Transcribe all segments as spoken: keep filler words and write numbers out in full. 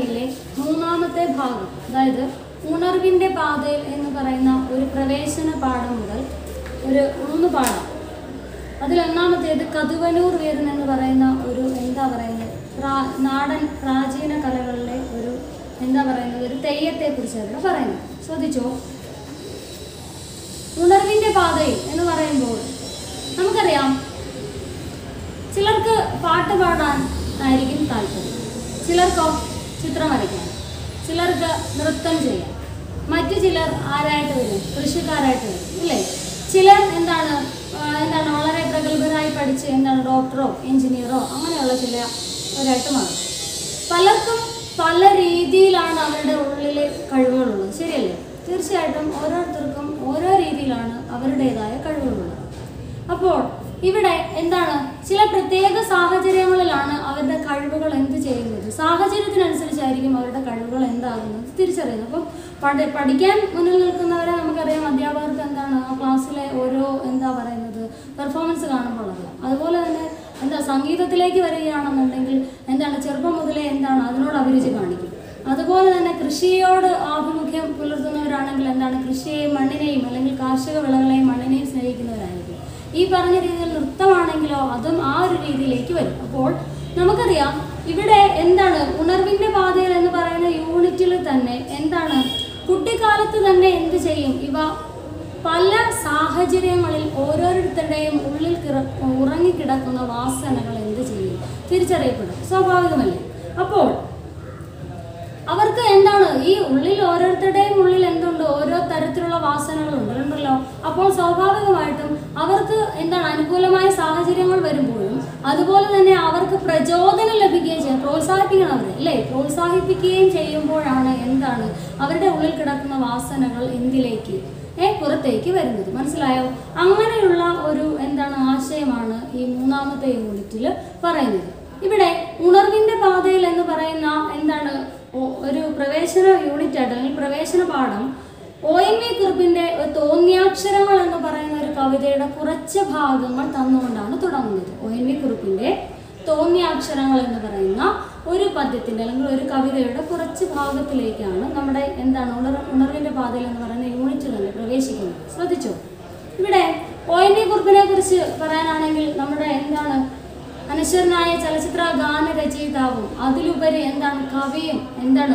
അക്കാദമിയിലെ മൂന്നാമത്തെ ഭാഗം, അതായത് ഉണർവിൻ്റെ പാതയിൽ എന്ന് പറയുന്ന ഒരു പ്രവേശന പാഠം മുതൽ ഒരു മൂന്ന് പാഠം. അതിലൊന്നാമത്തേത് കതുവനൂർ വീരൻ എന്ന് പറയുന്ന ഒരു എന്താ പറയുന്നത് പ്രാ നാടൻ പ്രാചീന കലകളിലെ ഒരു എന്താ പറയുന്നത് ഒരു തെയ്യത്തെ കുറിച്ചാണ് പറയുന്നത്. ശ്രദ്ധിച്ചോ. ഉണർവിൻ്റെ പാതയിൽ എന്ന് പറയുമ്പോൾ നമുക്കറിയാം, ചിലർക്ക് പാട്ട് പാടാൻ ആയിരിക്കും താല്പര്യം, ചിലർക്കോ ചിത്രം വരയ്ക്കാൻ, ചിലർക്ക് നൃത്തം ചെയ്യാൻ, മറ്റു ചിലർ ആരായിട്ട് വരും, കൃഷിക്കാരായിട്ട് വരും, ഇല്ലേ? ചിലർ എന്താണ് എന്താണ് വളരെ പ്രഗത്ഭരായി പഠിച്ച് എന്താണ് ഡോക്ടറോ എഞ്ചിനീയറോ അങ്ങനെയുള്ള ചില ഒരായിട്ട് മാറും. പലർക്കും പല രീതിയിലാണ് അവരുടെ ഉള്ളിലെ കഴിവുകളുള്ളത്, ശരിയല്ലേ? തീർച്ചയായിട്ടും ഓരോരുത്തർക്കും ഓരോ രീതിയിലാണ് അവരുടേതായ കഴിവുകളുള്ളത്. അപ്പോൾ ഇവിടെ എന്താണ് ചില പ്രത്യേക സാഹചര്യങ്ങളിലാണ് അവരുടെ കഴിവുകൾ എന്ത് ചെയ്യുന്നത്, സാഹചര്യത്തിനനുസരിച്ചായിരിക്കും അവരുടെ കഴിവുകൾ എന്താകുന്നത് തിരിച്ചറിയുന്നത്. അപ്പം പഠി പഠിക്കാൻ മുന്നിൽ നിൽക്കുന്നവരെ നമുക്കറിയാം, അധ്യാപകർക്ക് എന്താണ് ആ ക്ലാസ്സിലെ ഓരോ എന്താ പറയുന്നത് പെർഫോമൻസ് കാണുമ്പോൾ അറിയാം. അതുപോലെ തന്നെ എന്താ സംഗീതത്തിലേക്ക് വരികയാണെന്നുണ്ടെങ്കിൽ എന്താണ് ചെറുപ്പം മുതലേ എന്താണ് അതിനോട് അഭിരുചി കാണിക്കും. അതുപോലെ തന്നെ കൃഷിയോട് ആഭിമുഖ്യം പുലർത്തുന്നവരാണെങ്കിൽ എന്താണ് കൃഷിയെയും മണ്ണിനെയും അല്ലെങ്കിൽ കാർഷിക വിളകളെയും മണ്ണിനെയും സ്നേഹിക്കുന്നവരായിരിക്കും. ഈ പറഞ്ഞ രീതിയിൽ നൃത്തമാണെങ്കിലോ അതും ആ ഒരു രീതിയിലേക്ക് വരും. അപ്പോൾ നമുക്കറിയാം ഇവിടെ എന്താണ് ഉണർവിൻ്റെ പാതയിൽ എന്ന് പറയുന്ന യൂണിറ്റിൽ തന്നെ എന്താണ് കുട്ടിക്കാലത്ത് തന്നെ എന്ത് ചെയ്യും, ഇവ പല സാഹചര്യങ്ങളിൽ ഓരോരുത്തരുടെയും ഉള്ളിൽ കിറ ഉറങ്ങിക്കിടക്കുന്ന വാസനകൾ എന്ത് ചെയ്യും തിരിച്ചറിയപ്പെടും, സ്വാഭാവികമല്ലേ? അപ്പോൾ അവർക്ക് എന്താണ് ഈ ഉള്ളിൽ ഓരോരുത്തരുടെയും ഉള്ളിൽ എന്തുണ്ട്, ഓരോ തരത്തിലുള്ള വാസനകളുണ്ട് ഉണ്ടല്ലോ. അപ്പോൾ സ്വാഭാവികമായിട്ടും അവർക്ക് എന്താണ് അനുകൂലമായ സാഹചര്യങ്ങൾ വരുമ്പോഴും അതുപോലെ തന്നെ അവർക്ക് പ്രചോദനം ലഭിക്കുകയും ചെയ്യും, പ്രോത്സാഹിപ്പിക്കണം അവരെ, അല്ലേ? പ്രോത്സാഹിപ്പിക്കുകയും ചെയ്യുമ്പോഴാണ് എന്താണ് അവരുടെ ഉള്ളിൽ കിടക്കുന്ന വാസനകൾ എന്തിലേക്ക് ഏ പുറത്തേക്ക് വരുന്നത്. മനസ്സിലായോ? അങ്ങനെയുള്ള ഒരു എന്താണ് ആശയമാണ് ഈ മൂന്നാമത്തെ യൂണിറ്റിൽ പറയുന്നത്. ഇവിടെ ഉണർവിൻ്റെ പാതയിൽ എന്ന് പറയുന്ന എന്താണ് ഒരു പ്രവേശന യൂണിറ്റ് ആയിട്ട് അല്ലെങ്കിൽ പ്രവേശന പാഠം ഒ എൻ വി കുറുപ്പിൻ്റെ തോന്നിയാക്ഷരങ്ങൾ എന്ന് പറയുന്ന ഒരു കവിതയുടെ കുറച്ച് ഭാഗങ്ങൾ തന്നുകൊണ്ടാണ് തുടങ്ങുന്നത്. ഒ എൻ വി കുറുപ്പിൻ്റെ തോന്നിയാക്ഷരങ്ങൾ എന്ന് പറയുന്ന ഒരു പദ്യത്തിൻ്റെ അല്ലെങ്കിൽ ഒരു കവിതയുടെ കുറച്ച് ഭാഗത്തിലേക്കാണ് നമ്മുടെ എന്താണ് ഉണർ ഉണർവിൻ്റെ പാതയിൽ എന്ന് പറയുന്ന യൂണിറ്റ് തന്നെ പ്രവേശിക്കുന്നത്. ശ്രദ്ധിച്ചോ. ഇവിടെ ഒ എൻ വി കുറുപ്പിനെ കുറിച്ച് പറയാനാണെങ്കിൽ നമ്മുടെ എന്താണ് അനശ്വരനായ ചലച്ചിത്ര ഗാന രചയിതാവും അതിലുപരി എന്താണ് കവിയും എന്താണ്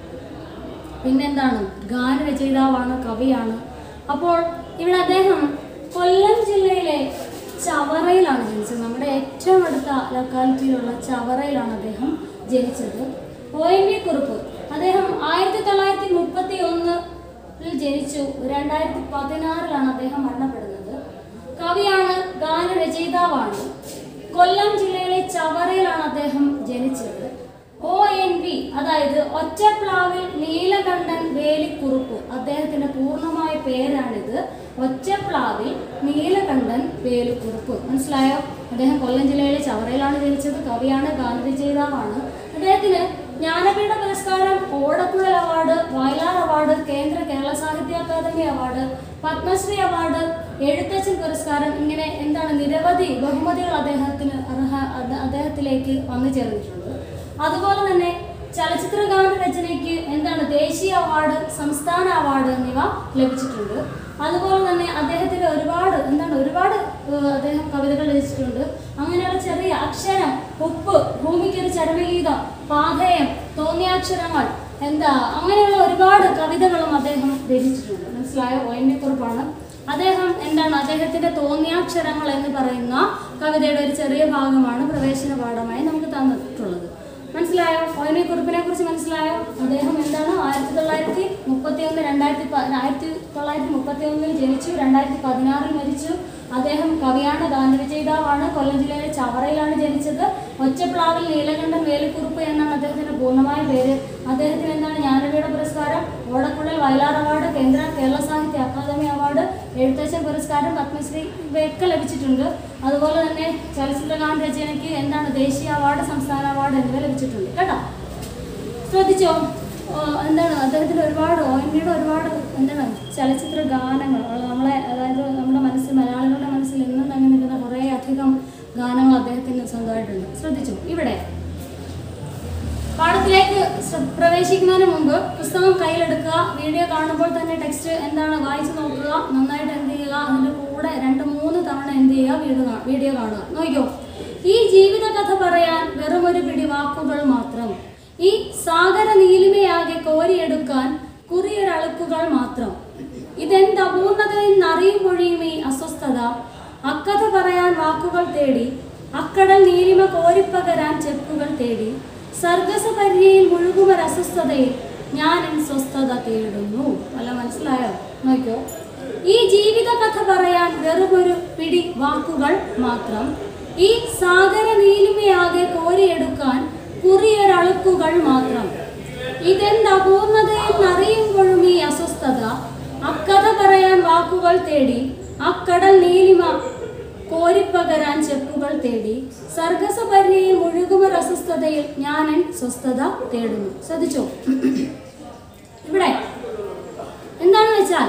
പിന്നെന്താണ് ഗാനരചയിതാവാണ്, കവിയാണ്. അപ്പോൾ ഇവിടെ അദ്ദേഹം കൊല്ലം ജില്ലയിലെ ചവറയിലാണ് ജനിച്ചത്. നമ്മുടെ ഏറ്റവും അടുത്ത ലൊക്കാലിറ്റിയിലുള്ള ചവറയിലാണ് അദ്ദേഹം ജനിച്ചത്. ഒ എൻ വി കുറുപ്പ് അദ്ദേഹം ആയിരത്തി തൊള്ളായിരത്തി മുപ്പത്തി ഒന്നിൽ ജനിച്ചു. രണ്ടായിരത്തി പതിനാറിലാണ് അദ്ദേഹം മരണപ്പെടുന്നത്. കവിയാണ്, ഗാനരചയിതാവാണ്. കൊല്ലം ജില്ലയിലെ ചവറയിലാണ് അദ്ദേഹം ജനിച്ചത്. ഒ എൻ വി അതായത് ഒറ്റപ്ലാവിൽ നീലകണ്ഠൻ വേലിക്കുറുപ്പ്, അദ്ദേഹത്തിന്റെ പൂർണ്ണമായ പേരാണിത്. ഒറ്റപ്ലാവിൽ നീലകണ്ഠൻ വേലിക്കുറുപ്പ്. മനസ്സിലായോ? അദ്ദേഹം കൊല്ലം ജില്ലയിലെ ചവറയിലാണ് ജനിച്ചത്. കവിയാണ്, ഗാനരചയിതാവാണ്. അദ്ദേഹത്തിന് ജ്ഞാനപീഠ പുരസ്കാരം, ഓടക്കുഴൽ അവാർഡ്, വയലാർ അവാർഡ്, കേന്ദ്ര കേരള സാഹിത്യ അക്കാദമി അവാർഡ്, പത്മശ്രീ അവാർഡ്, എഴുത്തച്ഛൻ പുരസ്കാരം, ഇങ്ങനെ എന്താണ് നിരവധി ബഹുമതികൾ അദ്ദേഹത്തിന് അർഹ അദ്ദേഹത്തിലേക്ക് വന്നു ചേർന്നിട്ടുണ്ട്. അതുപോലെ തന്നെ ചലച്ചിത്ര ഗാന രചനയ്ക്ക് എന്താണ് ദേശീയ അവാർഡ്, സംസ്ഥാന അവാർഡ് എന്നിവ ലഭിച്ചിട്ടുണ്ട്. അതുപോലെ തന്നെ അദ്ദേഹത്തിന് ഒരുപാട് എന്താണ് ഒരുപാട് അദ്ദേഹം കവിതകൾ രചിച്ചിട്ടുണ്ട്. അങ്ങനെയുള്ള ചെറിയ അക്ഷരം, ഉപ്പ്, ഭൂമിക്കൊരു ചരമഗീതം, പാഥേയം, തോന്നിയാക്ഷരങ്ങൾ, എന്താ അങ്ങനെയുള്ള ഒരുപാട് കവിതകളും അദ്ദേഹം രചിച്ചിട്ടുണ്ട്. മനസ്സിലായോ? ഒ എൻ വി കുറുപ്പാണ്. അദ്ദേഹം എന്താണ് അദ്ദേഹത്തിന്റെ തോന്നിയാക്ഷരങ്ങൾ എന്ന് പറയുന്ന കവിതയുടെ ഒരു ചെറിയ ഭാഗമാണ് പ്രവേശന പാഠമായി നമുക്ക് തന്നിട്ടുള്ളത്. മനസ്സിലായോ? ഒ എൻ വി കുറുപ്പിനെ കുറിച്ച് മനസ്സിലായോ? അദ്ദേഹം എന്താണ് ആയിരത്തി തൊള്ളായിരത്തി മുപ്പത്തി ഒന്ന് രണ്ടായിരത്തി ആയിരത്തി തൊള്ളായിരത്തി മുപ്പത്തി ഒന്നിൽ ജനിച്ചു. രണ്ടായിരത്തി പതിനാറിൽ മരിച്ചു. അദ്ദേഹം കവിയാണ്, ഗാനരചയിതാവാണ്. കൊല്ലം ജില്ലയിലെ ചവറയിലാണ് ജനിച്ചത്. ഒറ്റപ്ലാവിൽ നീലകണ്ഠൻ വേലിക്കുറുപ്പ് എന്നാണ് അദ്ദേഹത്തിന്റെ പൂർണ്ണമായ പേര്. അദ്ദേഹത്തിന് എന്താണ് ജ്ഞാനപീഠ പുരസ്കാരം, ഓടക്കുഴൽ വയലാർ അവാർഡ്, കേന്ദ്ര കേരള സാഹിത്യ അക്കാദമി അവാർഡ്, എഴുത്തച്ഛൻ പുരസ്കാരം, പത്മശ്രീ ഇവയൊക്കെ ലഭിച്ചിട്ടുണ്ട്. അതുപോലെ തന്നെ ചലച്ചിത്ര ഗാന രചനയ്ക്ക് എന്താണ് ദേശീയ അവാർഡ്, സംസ്ഥാന അവാർഡ് എന്നിവ ലഭിച്ചിട്ടുണ്ട്. കേട്ടോ, ശ്രദ്ധിച്ചോ. എന്താണ് അദ്ദേഹത്തിന്റെ ഒരുപാട് ഒ എൻ വിയുടെ ഒരുപാട് എന്താണ് ചലച്ചിത്ര ഗാനങ്ങൾ നമ്മളെ അതായത് നമ്മുടെ മനസ്സിൽ മലയാളികളുടെ മനസ്സിൽ എന്നും തന്നെ നിൽക്കുന്ന കുറേ അധികം ഗാനങ്ങൾ അദ്ദേഹത്തിന് സ്വന്തമായിട്ടുണ്ട്. ശ്രദ്ധിച്ചു. ഇവിടെ പാഠത്തിലേക്ക് പ്രവേശിക്കുന്നതിന് മുമ്പ് പുസ്തകം കയ്യിലെടുക്കുക. വീഡിയോ കാണുമ്പോൾ തന്നെ ടെക്സ്റ്റ് എന്താണ് വായിച്ചു നോക്കുക. നന്നായിട്ട് എന്ത് ചെയ്യുക, അതിൻ്റെ കൂടെ രണ്ട് മൂന്ന് തവണ എന്ത് ചെയ്യുക, വീഡിയോ വീഡിയോ കാണുക. നോക്കിയോ, ഈ ജീവിത കഥ പറയാൻ വെറുമൊരു പിടി വാക്കുകൾ മാത്രം, ഈ സാഗര നീലിമയാകെ കോരിയെടുക്കാൻ കുറിയൊരളുക്കുകൾ മാത്രം, ഇതെന്ത് അപൂർണതയെന്നറിയുമ്പോഴും ഈ അസ്വസ്ഥത, അക്കഥ പറയാൻ വാക്കുകൾ തേടി, അക്കടൽ നീലിമ കോരിപ്പകരാൻ ചെപ്പുകൾ തേടി, സർഗസപര്യയിൽ മുഴുകുമൊരസ്വസ്ഥതയിൽ ഞാൻ എൻ സ്വസ്ഥത തേടുന്നു. അല്ല, മനസ്സിലായോ? നോക്കിയോ, ഈ ജീവിത കഥ പറയാൻ വെറുമൊരു പിടി വാക്കുകൾ മാത്രം, ഈ സാഗര നീലിമയാകെ കോരിയെടുക്കാൻ കുറിയൊരളുക്കുകൾ മാത്രം, ഇതെന്ത് അപൂർണതയെന്നറിയുമ്പോഴും ഈ അസ്വസ്ഥത, അക്കഥ പറയാൻ വാക്കുകൾ തേടി, അക്കടൽ നീലിമ കോരിപ്പകരാൻ ചെപ്പുകൾ തേടി, സർഗസപര്യയിൽ മുഴുകുമൊരസ്വസ്ഥതയിൽ ഞാൻ എൻ സ്വസ്ഥത തേടുന്നു. ശ്രദ്ധിച്ചോ, ഇവിടെ എന്താണെന്ന് വെച്ചാൽ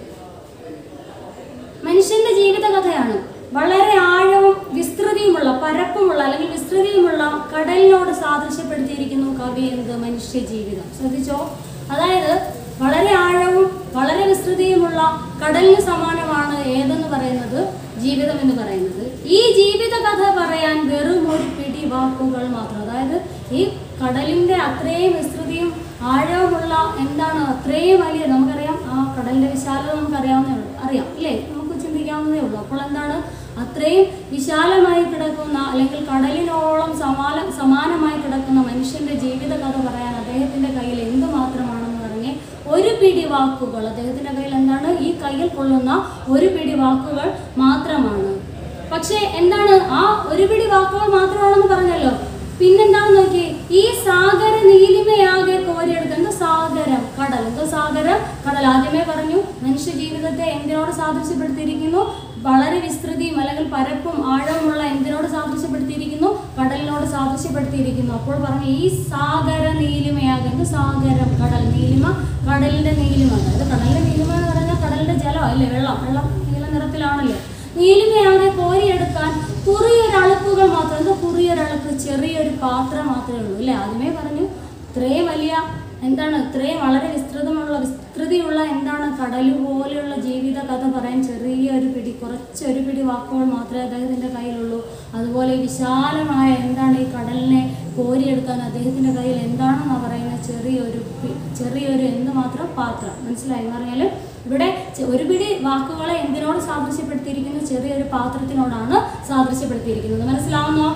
മനുഷ്യന്റെ ജീവിത കഥയാണ്. വളരെ ആഴവും വിസ്തൃതിയുമുള്ള, പരപ്പുമുള്ള അല്ലെങ്കിൽ വിസ്തൃതിയുമുള്ള കടലിനോട് സാദൃശ്യപ്പെടുത്തിയിരിക്കുന്നു കവി എന്ത്, മനുഷ്യ ജീവിതം. ശ്രദ്ധിച്ചോ, അതായത് വളരെ ആഴവും വളരെ വിസ്തൃതിയുമുള്ള കടലിന് സമാനമാണ് ഏതെന്ന് പറയുന്നത്, ജീവിതം എന്ന് പറയുന്നത്. ഈ ജീവിത കഥ പറയാൻ വെറും ഒരു പിടി വാക്കുകൾ മാത്രം. അതായത് ഈ കടലിന്റെ അത്രയും വിസ്തൃതിയും ആഴവുമുള്ള എന്താണ്, അത്രയും വലിയ, നമുക്കറിയാം ആ കടലിന്റെ വിശാലത നമുക്കറിയാവുന്നേ ഉള്ളൂ, അറിയാം ഇല്ലേ, നമുക്ക് ചിന്തിക്കാവുന്നതേ ഉള്ളൂ. അപ്പോൾ എന്താണ്, അത്രയും വിശാലമായി കിടക്കുന്ന അല്ലെങ്കിൽ കടലിനോളം സമാന സമാനമായി കിടക്കുന്ന മനുഷ്യന്റെ ജീവിത കഥ പറയാൻ അദ്ദേഹത്തിന്റെ കയ്യിൽ എന്തുമാത്രമാണെന്ന് പറഞ്ഞ് ഒരു പിടി വാക്കുകൾ, അദ്ദേഹത്തിന്റെ കയ്യിൽ എന്താണ്, ഈ കയ്യിൽ കൊള്ളുന്ന ഒരു പിടി വാക്കുകൾ മാത്രമാണ്. പക്ഷേ എന്താണ്, ആ ഒരു പിടി വാക്കുകൾ മാത്രമാണെന്ന് പറഞ്ഞല്ലോ, പിന്നെന്താന്ന് നോക്കി, ഈ സാഗര നീലിമയാകെ കോരിയെടുക്കുക. എന്തോ സാഗരം, കടൽ, എന്തോ സാഗരം, കടൽ. ആദ്യമേ പറഞ്ഞു മനുഷ്യ ജീവിതത്തെ എന്തിനോട് സാദൃശ്യപ്പെടുത്തിയിരിക്കുന്നു, വളരെ വിസ്തൃതിയും അല്ലെങ്കിൽ പരപ്പും ആഴവുമുള്ള എന്തിനോട് സാദൃശ്യപ്പെടുത്തിയിരിക്കുന്നു, കടലിനോട് സാദൃശ്യപ്പെടുത്തിയിരിക്കുന്നു. അപ്പോൾ പറഞ്ഞു ഈ സാഗര നീലിമയാകുന്നു, സാഗരം, കടൽ, നീലിമ, കടലിന്റെ നീലിമ. അതായത് കടലിന്റെ നീലിമ എന്ന് പറഞ്ഞാൽ കടലിന്റെ ജലം അല്ലേ, വെള്ളം, വെള്ളം നീല നിറത്തിലാണല്ലോ. നീലിമയാകെ കോരിയെടുക്കാൻ കുറിയൊരളുക്കുകൾ മാത്രം. എന്തോ കുറിയൊരളുക്ക്, ചെറിയൊരു പാത്രം മാത്രമേ ഉള്ളൂ അല്ലേ. ആദ്യമേ പറഞ്ഞു ഇത്രയും വലിയ എന്താണ്, ഇത്രയും വളരെ വിസ്തൃതമുള്ള വിസ്തൃതിയുള്ള എന്താണ് കടൽ പോലെയുള്ള ജീവിത കഥ പറയാൻ ചെറിയൊരു പിടി, കുറച്ചൊരു പിടി വാക്കുകൾ മാത്രമേ അദ്ദേഹത്തിൻ്റെ കയ്യിലുള്ളൂ. അതുപോലെ വിശാലമായ എന്താണ് ഈ കടലിനെ കോരിയെടുക്കാൻ അദ്ദേഹത്തിൻ്റെ കയ്യിൽ എന്താണെന്നാണ് പറയുന്നത്, ചെറിയൊരു ചെറിയൊരു എന്ത് മാത്രം പാത്രം. മനസ്സിലായി എന്ന് പറഞ്ഞാൽ ഇവിടെ ഒരു പിടി വാക്കുകളെ എന്തിനോട് സാദൃശ്യപ്പെടുത്തിയിരിക്കുന്നു, ചെറിയൊരു പാത്രത്തിനോടാണ് സാദൃശ്യപ്പെടുത്തിയിരിക്കുന്നത്. മനസ്സിലാവുന്നോ?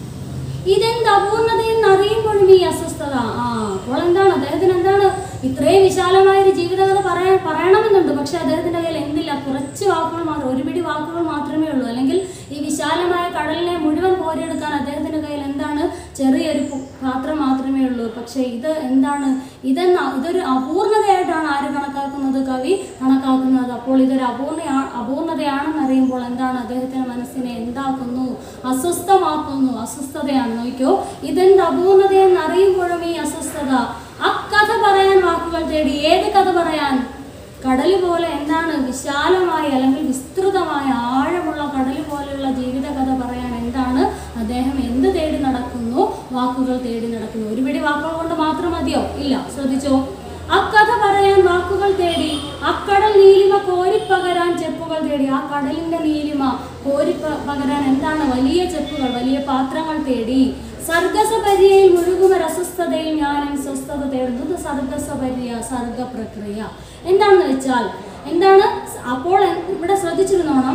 ഇതെന്ത് അപൂർണതയെന്ന് അറിയുമ്പോഴും ഈ അസ്വസ്ഥത. ആ അപ്പോൾ എന്താണ്, അദ്ദേഹത്തിന് എന്താണ് ഇത്രയും വിശാലമായ ഒരു ജീവിതകഥ പറയാൻ പറയണമെന്നുണ്ട്. പക്ഷെ അദ്ദേഹത്തിന്റെ കയ്യിൽ എന്തില്ല, കുറച്ച് വാക്കുകൾ മാത്രം, ഒരു പിടി വാക്കുകൾ മാത്രമേ ഉള്ളൂ. അല്ലെങ്കിൽ ഈ വിശാലമായ കടലിനെ മുഴുവൻ കോരിയെടുക്കാൻ അദ്ദേഹത്തിന്റെ കയ്യിൽ എന്താണ്, ചെറിയൊരു പാത്രം മാത്രമേ ഉള്ളൂ. പക്ഷെ ഇത് എന്താണ്, ഇതെന്ന ഇതൊരു അപൂർണതയായിട്ടാണ് ആര് കണക്കാക്കുന്നത്, കവി കണക്കാക്കുന്നത്. അപ്പോൾ ഇതൊരു അപൂർണ അപൂർണതയാണെന്ന് അറിയുമ്പോൾ എന്താണ്, അദ്ദേഹത്തിന്റെ മനസ്സിനെ എന്താക്കുന്നു, അസ്വസ്ഥമാക്കുന്നു. അസ്വസ്ഥതയാണ്. നോക്കിയോ, ഇതെന്ത് അപൂർണതയെന്ന് അറിയുമ്പോഴും ഈ അസ്വസ്ഥത, അക്കഥ പറയാൻ വാക്കുകൾ തേടി. ഏത് കഥ പറയാൻ? കടല് പോലെ എന്താണ് വിശാലമായ അല്ലെങ്കിൽ വിസ്തൃതമായ ആഴമുള്ള കടല് പോലെയുള്ള ജീവിത കഥ പറയാൻ എന്താണ് അദ്ദേഹം എന്ത് തേടി നടക്കുന്നു, വാക്കുകൾ തേടി നടക്കുന്നു. ഒരു പിടി വാക്കുകൾ കൊണ്ട് മാത്രം മതിയോ? ഇല്ല. ശ്രദ്ധിച്ചോ, അക്കഥ പറയാൻ വാക്കുകൾ തേടി, അക്കടൽ നീലിമ കോരിപ്പകരാൻ ചെപ്പുകൾ തേടി. ആ കടലിന്റെ നീലിമ കോരി പകരാൻ എന്താണ്, വലിയ ചെപ്പുകൾ, വലിയ പാത്രങ്ങൾ തേടി. സർഗസപര്യയിൽ മുഴുകുമൊരസ്വസ്ഥതയിൽ ഞാൻ സ്വസ്ഥത തേടുന്നത്. സർഗസപര്യ, സർഗ പ്രക്രിയ എന്താണെന്ന് വെച്ചാൽ എന്താണ്, അപ്പോൾ ഇവിടെ ശ്രദ്ധിച്ചിരുന്നോണം,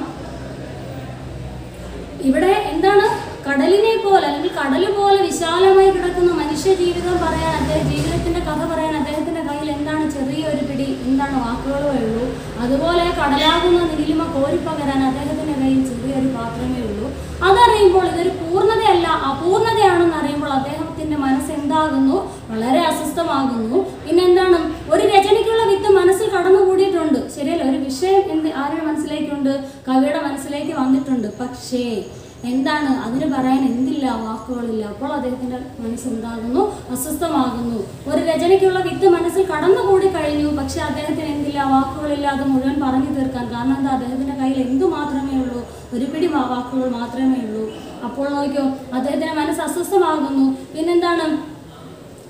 ഇവിടെ എന്താണ്, കടലിനെ പോലെ അല്ലെങ്കിൽ കടല് പോലെ വിശാലമായി കിടക്കുന്ന മനുഷ്യ ജീവിതം പറയാൻ, അദ്ദേഹം ജീവിതത്തിന്റെ കഥ പറയാൻ അദ്ദേഹത്തിന്റെ കയ്യിൽ എന്താണ്, ചെറിയൊരു പിടി എന്താണ് വാക്കുകളേ ഉള്ളൂ. അതുപോലെ കടലാകുന്ന നീലിമ കോരിപ്പകരാൻ അദ്ദേഹത്തിന്റെ കയ്യിൽ ചെറിയൊരു പാത്രമേ ഉള്ളൂ. അതറിയുമ്പോൾ ഇതൊരു പൂർണ്ണതയല്ല, അപൂർണതയാണെന്ന് അറിയുമ്പോൾ അദ്ദേഹത്തിന്റെ മനസ്സ് എന്താകുന്നു, വളരെ അസ്വസ്ഥമാകുന്നു. പിന്നെ എന്താണ്, ഒരു രചനയ്ക്കുള്ള വിത്ത് മനസ്സിൽ കടന്നുകൂടിയിട്ടുണ്ട്. ശരിയല്ല, ഒരു വിഷയം എന്ത് ആരുടെ മനസ്സിലേക്കുണ്ട്, കവിയുടെ മനസ്സിലേക്ക് വന്നിട്ടുണ്ട്. പക്ഷേ എന്താണ്, അതിന് പറയാൻ എന്തില്ല, വാക്കുകളില്ല. അപ്പോൾ അദ്ദേഹത്തിന്റെ മനസ്സെന്താകുന്നു, അസ്വസ്ഥമാകുന്നു. ഒരു രചനയ്ക്കുള്ള വിത്ത് മനസ്സിൽ കടന്നുകൂടി കഴിഞ്ഞു. പക്ഷെ അദ്ദേഹത്തിന് എന്തില്ല, വാക്കുകളില്ല അത് മുഴുവൻ പറഞ്ഞു തീർക്കാൻ. കാരണം എന്താ, അദ്ദേഹത്തിന്റെ കയ്യിൽ എന്തു മാത്രമേ ഉള്ളൂ, ഒരു പിടി വാക്കുകൾ മാത്രമേ ഉള്ളൂ. അപ്പോൾ നോക്കിയോ, അദ്ദേഹത്തിന്റെ മനസ്സ് അസ്വസ്ഥമാകുന്നു. പിന്നെന്താണ്,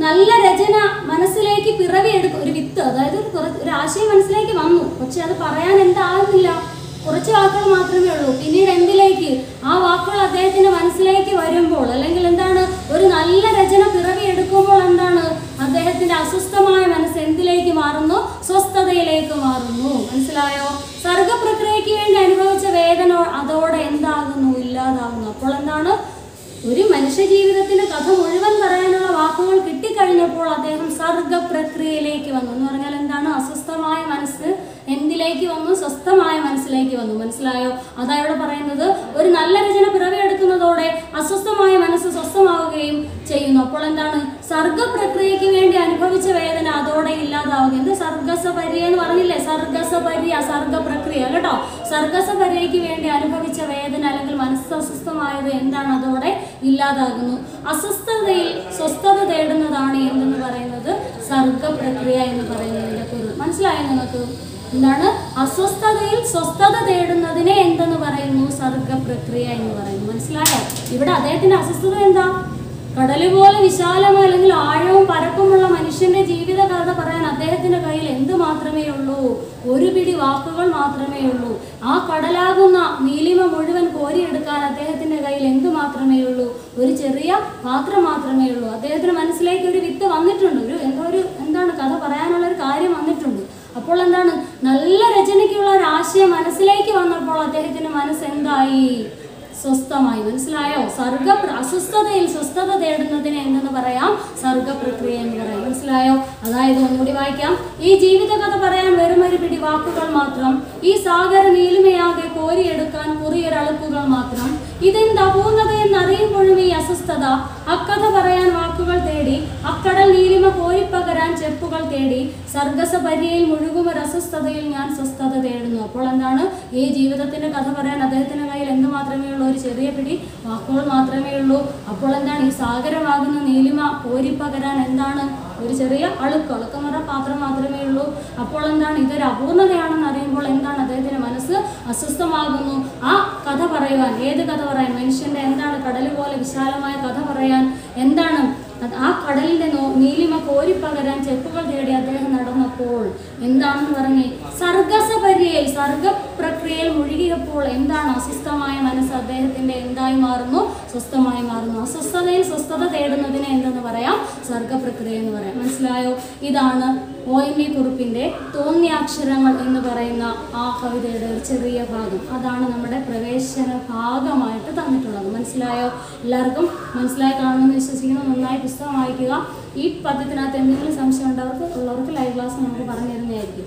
നല്ല രചന മനസ്സിലേക്ക് പിറവിയെടുക്കും, ഒരു വിത്ത്, അതായത് കുറച്ച് ഒരു ആശയം മനസ്സിലേക്ക് വന്നു, പക്ഷെ അത് പറയാൻ എന്താകുന്നില്ല, കുറച്ച് വാക്കുകൾ മാത്രമേ ഉള്ളൂ. പിന്നീട് എന്തിലേക്ക് ആ വാക്കുകൾ അദ്ദേഹത്തിന്റെ മനസ്സിലേക്ക് വരുമ്പോൾ, അല്ലെങ്കിൽ എന്താണ് ഒരു നല്ല രചന പിറവിയെടുക്കുമ്പോൾ എന്താണ് അദ്ദേഹത്തിന്റെ അസ്വസ്ഥമായ മനസ്സ് എന്തിലേക്ക് മാറുന്നു? സ്വസ്ഥതയിലേക്ക് മാറുന്നു. മനസ്സിലായോ? സർഗപ്രക്രിയയ്ക്ക് വേണ്ടി അനുഭവിച്ച വേദന അതോടെ എന്താകുന്നു? ഇല്ലാതാകുന്നു. അപ്പോൾ എന്താണ് ഒരു മനുഷ്യ ജീവിതത്തിന്റെ കഥ മുഴുവൻ പറയാനുള്ള വാക്കുകൾ കിട്ടിക്കഴിഞ്ഞപ്പോൾ അദ്ദേഹം സർഗപ്രക്രിയയിലേക്ക് വന്നു. എന്ന് പറഞ്ഞാൽ എന്താണ്? അസ്വസ്ഥമായ മനസ്സ് എന്തിലേക്ക് വന്നു? സ്വസ്ഥമായ മനസ്സിലേക്ക് വന്നു. മനസ്സിലായോ? അതാ ഇവിടെ പറയുന്നത്, ഒരു നല്ല രചന പിറവിയെടുക്കുന്നതോടെ അസ്വസ്ഥമായ മനസ്സ് സ്വസ്ഥമാവുകയും ചെയ്യുന്നു. അപ്പോൾ എന്താണ്? സർഗപ്രക്രിയയ്ക്ക് വേണ്ടി അനുഭവിച്ച വേദന അതോടെ ഇല്ലാതാവുക. എന്ത് സർഗസപര്യ എന്ന് പറഞ്ഞില്ലേ? സർഗസപര്യ, സർഗപ്രക്രിയ കേട്ടോ. സർഗസപര്യയ്ക്ക് വേണ്ടി അനുഭവിച്ച വേദന അല്ലെങ്കിൽ മനസ്സ് അസ്വസ്ഥമായത് എന്താണ്? അതോടെ ഇല്ലാതാകുന്നു. അസ്വസ്ഥതയിൽ സ്വസ്ഥത തേടുന്നതാണ് എന്തെന്ന് പറയുന്നത്? സർഗപ്രക്രിയ എന്ന് പറയുന്നതിന്റെ പൊരുൾ മനസ്സിലായോ നിങ്ങൾക്ക്? എന്താണ്? അസ്വസ്ഥതയിൽ സ്വസ്ഥത തേടുന്നതിനെ എന്തെന്ന് പറയുന്നു? സർഗപ്രക്രിയ എന്ന് പറയുന്നു. മനസ്സിലായോ? ഇവിടെ അദ്ദേഹത്തിന്റെ അസ്വസ്ഥത എന്താ? കടല് പോലെ വിശാലമായ അല്ലെങ്കിൽ ആഴവും പരപ്പുമുള്ള മനുഷ്യന്റെ ജീവിത കഥ പറയാൻ അദ്ദേഹത്തിന്റെ കയ്യിൽ എന്ത് മാത്രമേ ഉള്ളൂ? ഒരു പിടി വാക്കുകൾ മാത്രമേ ഉള്ളൂ. ആ കടലാകുന്ന നീലിമ മുഴുവൻ കോരിയെടുക്കാൻ അദ്ദേഹത്തിന്റെ കയ്യിൽ എന്ത് മാത്രമേ ഉള്ളൂ? ഒരു ചെറിയ പാത്രം മാത്രമേ ഉള്ളൂ. അദ്ദേഹത്തിന്റെ മനസ്സിലേക്ക് ഒരു വിത്ത് വന്നിട്ടുണ്ട്, ഒരു എന്തോ ഒരു എന്താണ് കഥ പറയാനുള്ള ഒരു കാര്യം വന്നിട്ടുണ്ട്. അപ്പോൾ എന്താണ്? നല്ല രചനയ്ക്കുള്ള ഒരു ആശയം മനസ്സിലേക്ക് വന്നപ്പോൾ അദ്ദേഹത്തിന്റെ മനസ്സ് എന്തായി? സ്വസ്ഥമായി. മനസ്സിലായോ? സർഗ അസ്വസ്ഥതയിൽ സ്വസ്ഥത തേടുന്നതിന് എന്തെന്ന് പറയാം? സർഗപ്രക്രിയ എന്ന് പറയാം. മനസ്സിലായോ? അതായത് ഒന്നുകൂടി വായിക്കാം. ഈ ജീവിത കഥ പറയാൻ വെറുമൊരു പിടി വാക്കുകൾ മാത്രം, ഈ സാഗര നീലിമയാകെ കോരിയെടുക്കാൻ കുറിയൊരളുക്കുകൾ മാത്രം, ഇതെന്ത് അപൂർണതയെന്നറിയുമ്പോഴും ഈ അസ്വസ്ഥത, അക്കഥ പറയാൻ വാക്കുകൾ തേടി, അക്കടൽ നീലിമ കോരിപ്പകരാൻ ചെപ്പുകൾ തേടി, സർഗസപര്യയിൽ മുഴുകുമൊരു അസ്വസ്ഥതയിൽ ഞാൻ സ്വസ്ഥത തേടുന്നു. അപ്പോൾ എന്താണ്? ഈ ജീവിതത്തിന്റെ കഥ പറയാൻ അദ്ദേഹത്തിന്റെ കയ്യിൽ എന്ത് മാത്രമേ ഉള്ളൂ? ഒരു ചെറിയ പിടി വാക്കുകൾ മാത്രമേ ഉള്ളൂ. അപ്പോൾ എന്താണ്? ഈ സാഗരമാകുന്ന നീലിമ കോരിപ്പകരാൻ എന്താണ്? ഒരു ചെറിയ അളുക്ക്, അളുക്കെന്ന് പറഞ്ഞ പാത്രം മാത്രമേ ഉള്ളൂ. അപ്പോൾ എന്താണ്? ഇതൊരു അപൂർണതയാണെന്ന് അറിയുമ്പോൾ എന്താണ്? അദ്ദേഹത്തിന്റെ മനസ്സ് അസ്വസ്ഥമാകുന്നു. ആ കഥ പറയുവാൻ, ഏത് കഥ പറയാൻ? മനുഷ്യന്റെ എന്താണ്? കടല് പോലെ വിശാലമായ കഥ പറയാൻ എന്താണ്? ആ കടലിന്റെ നീലിമ കോരിപ്പകരാൻ ചെപ്പുകൾ തേടി അദ്ദേഹം നടന്നപ്പോൾ എന്താണെന്ന് പറഞ്ഞേ? സർഗസപര്യയിൽ, സർഗപ്രക്രിയയിൽ മുഴുകിയപ്പോൾ എന്താണ്? അസ്വസ്ഥമായ മനസ്സ് അദ്ദേഹത്തിന്റെ എന്തായി മാറുന്നു? സ്വസ്ഥമായി മാറുന്നു. അസ്വസ്ഥതയിൽ സ്വസ്ഥത തേടുന്നതിനെ എന്തെന്ന് പറയാം? സർഗപ്രക്രിയ എന്ന് പറയാം. മനസ്സിലായോ? ഇതാണ് ഒ എൻ വി കുറുപ്പിന്റെ തോന്നിയാക്ഷരങ്ങൾ എന്ന് പറയുന്ന ആ കവിതയുടെ ഒരു ചെറിയ ഭാഗം. അതാണ് നമ്മുടെ പ്രവേശന ഭാഗമായിട്ട് തന്നിട്ടുള്ളത്. മനസ്സിലായോ? എല്ലാവർക്കും മനസ്സിലായി കാണുമെന്ന് വിശ്വസിക്കുന്നു. നന്നായി പുസ്തകം വായിക്കുക. ഈ പദ്യത്തിനകത്ത് എന്തെങ്കിലും സംശയം ഉണ്ടവർക്ക് ഉള്ളവർക്ക് ലൈവ് ക്ലാസ് നമുക്ക് പറഞ്ഞു തരുന്നതായിരിക്കും.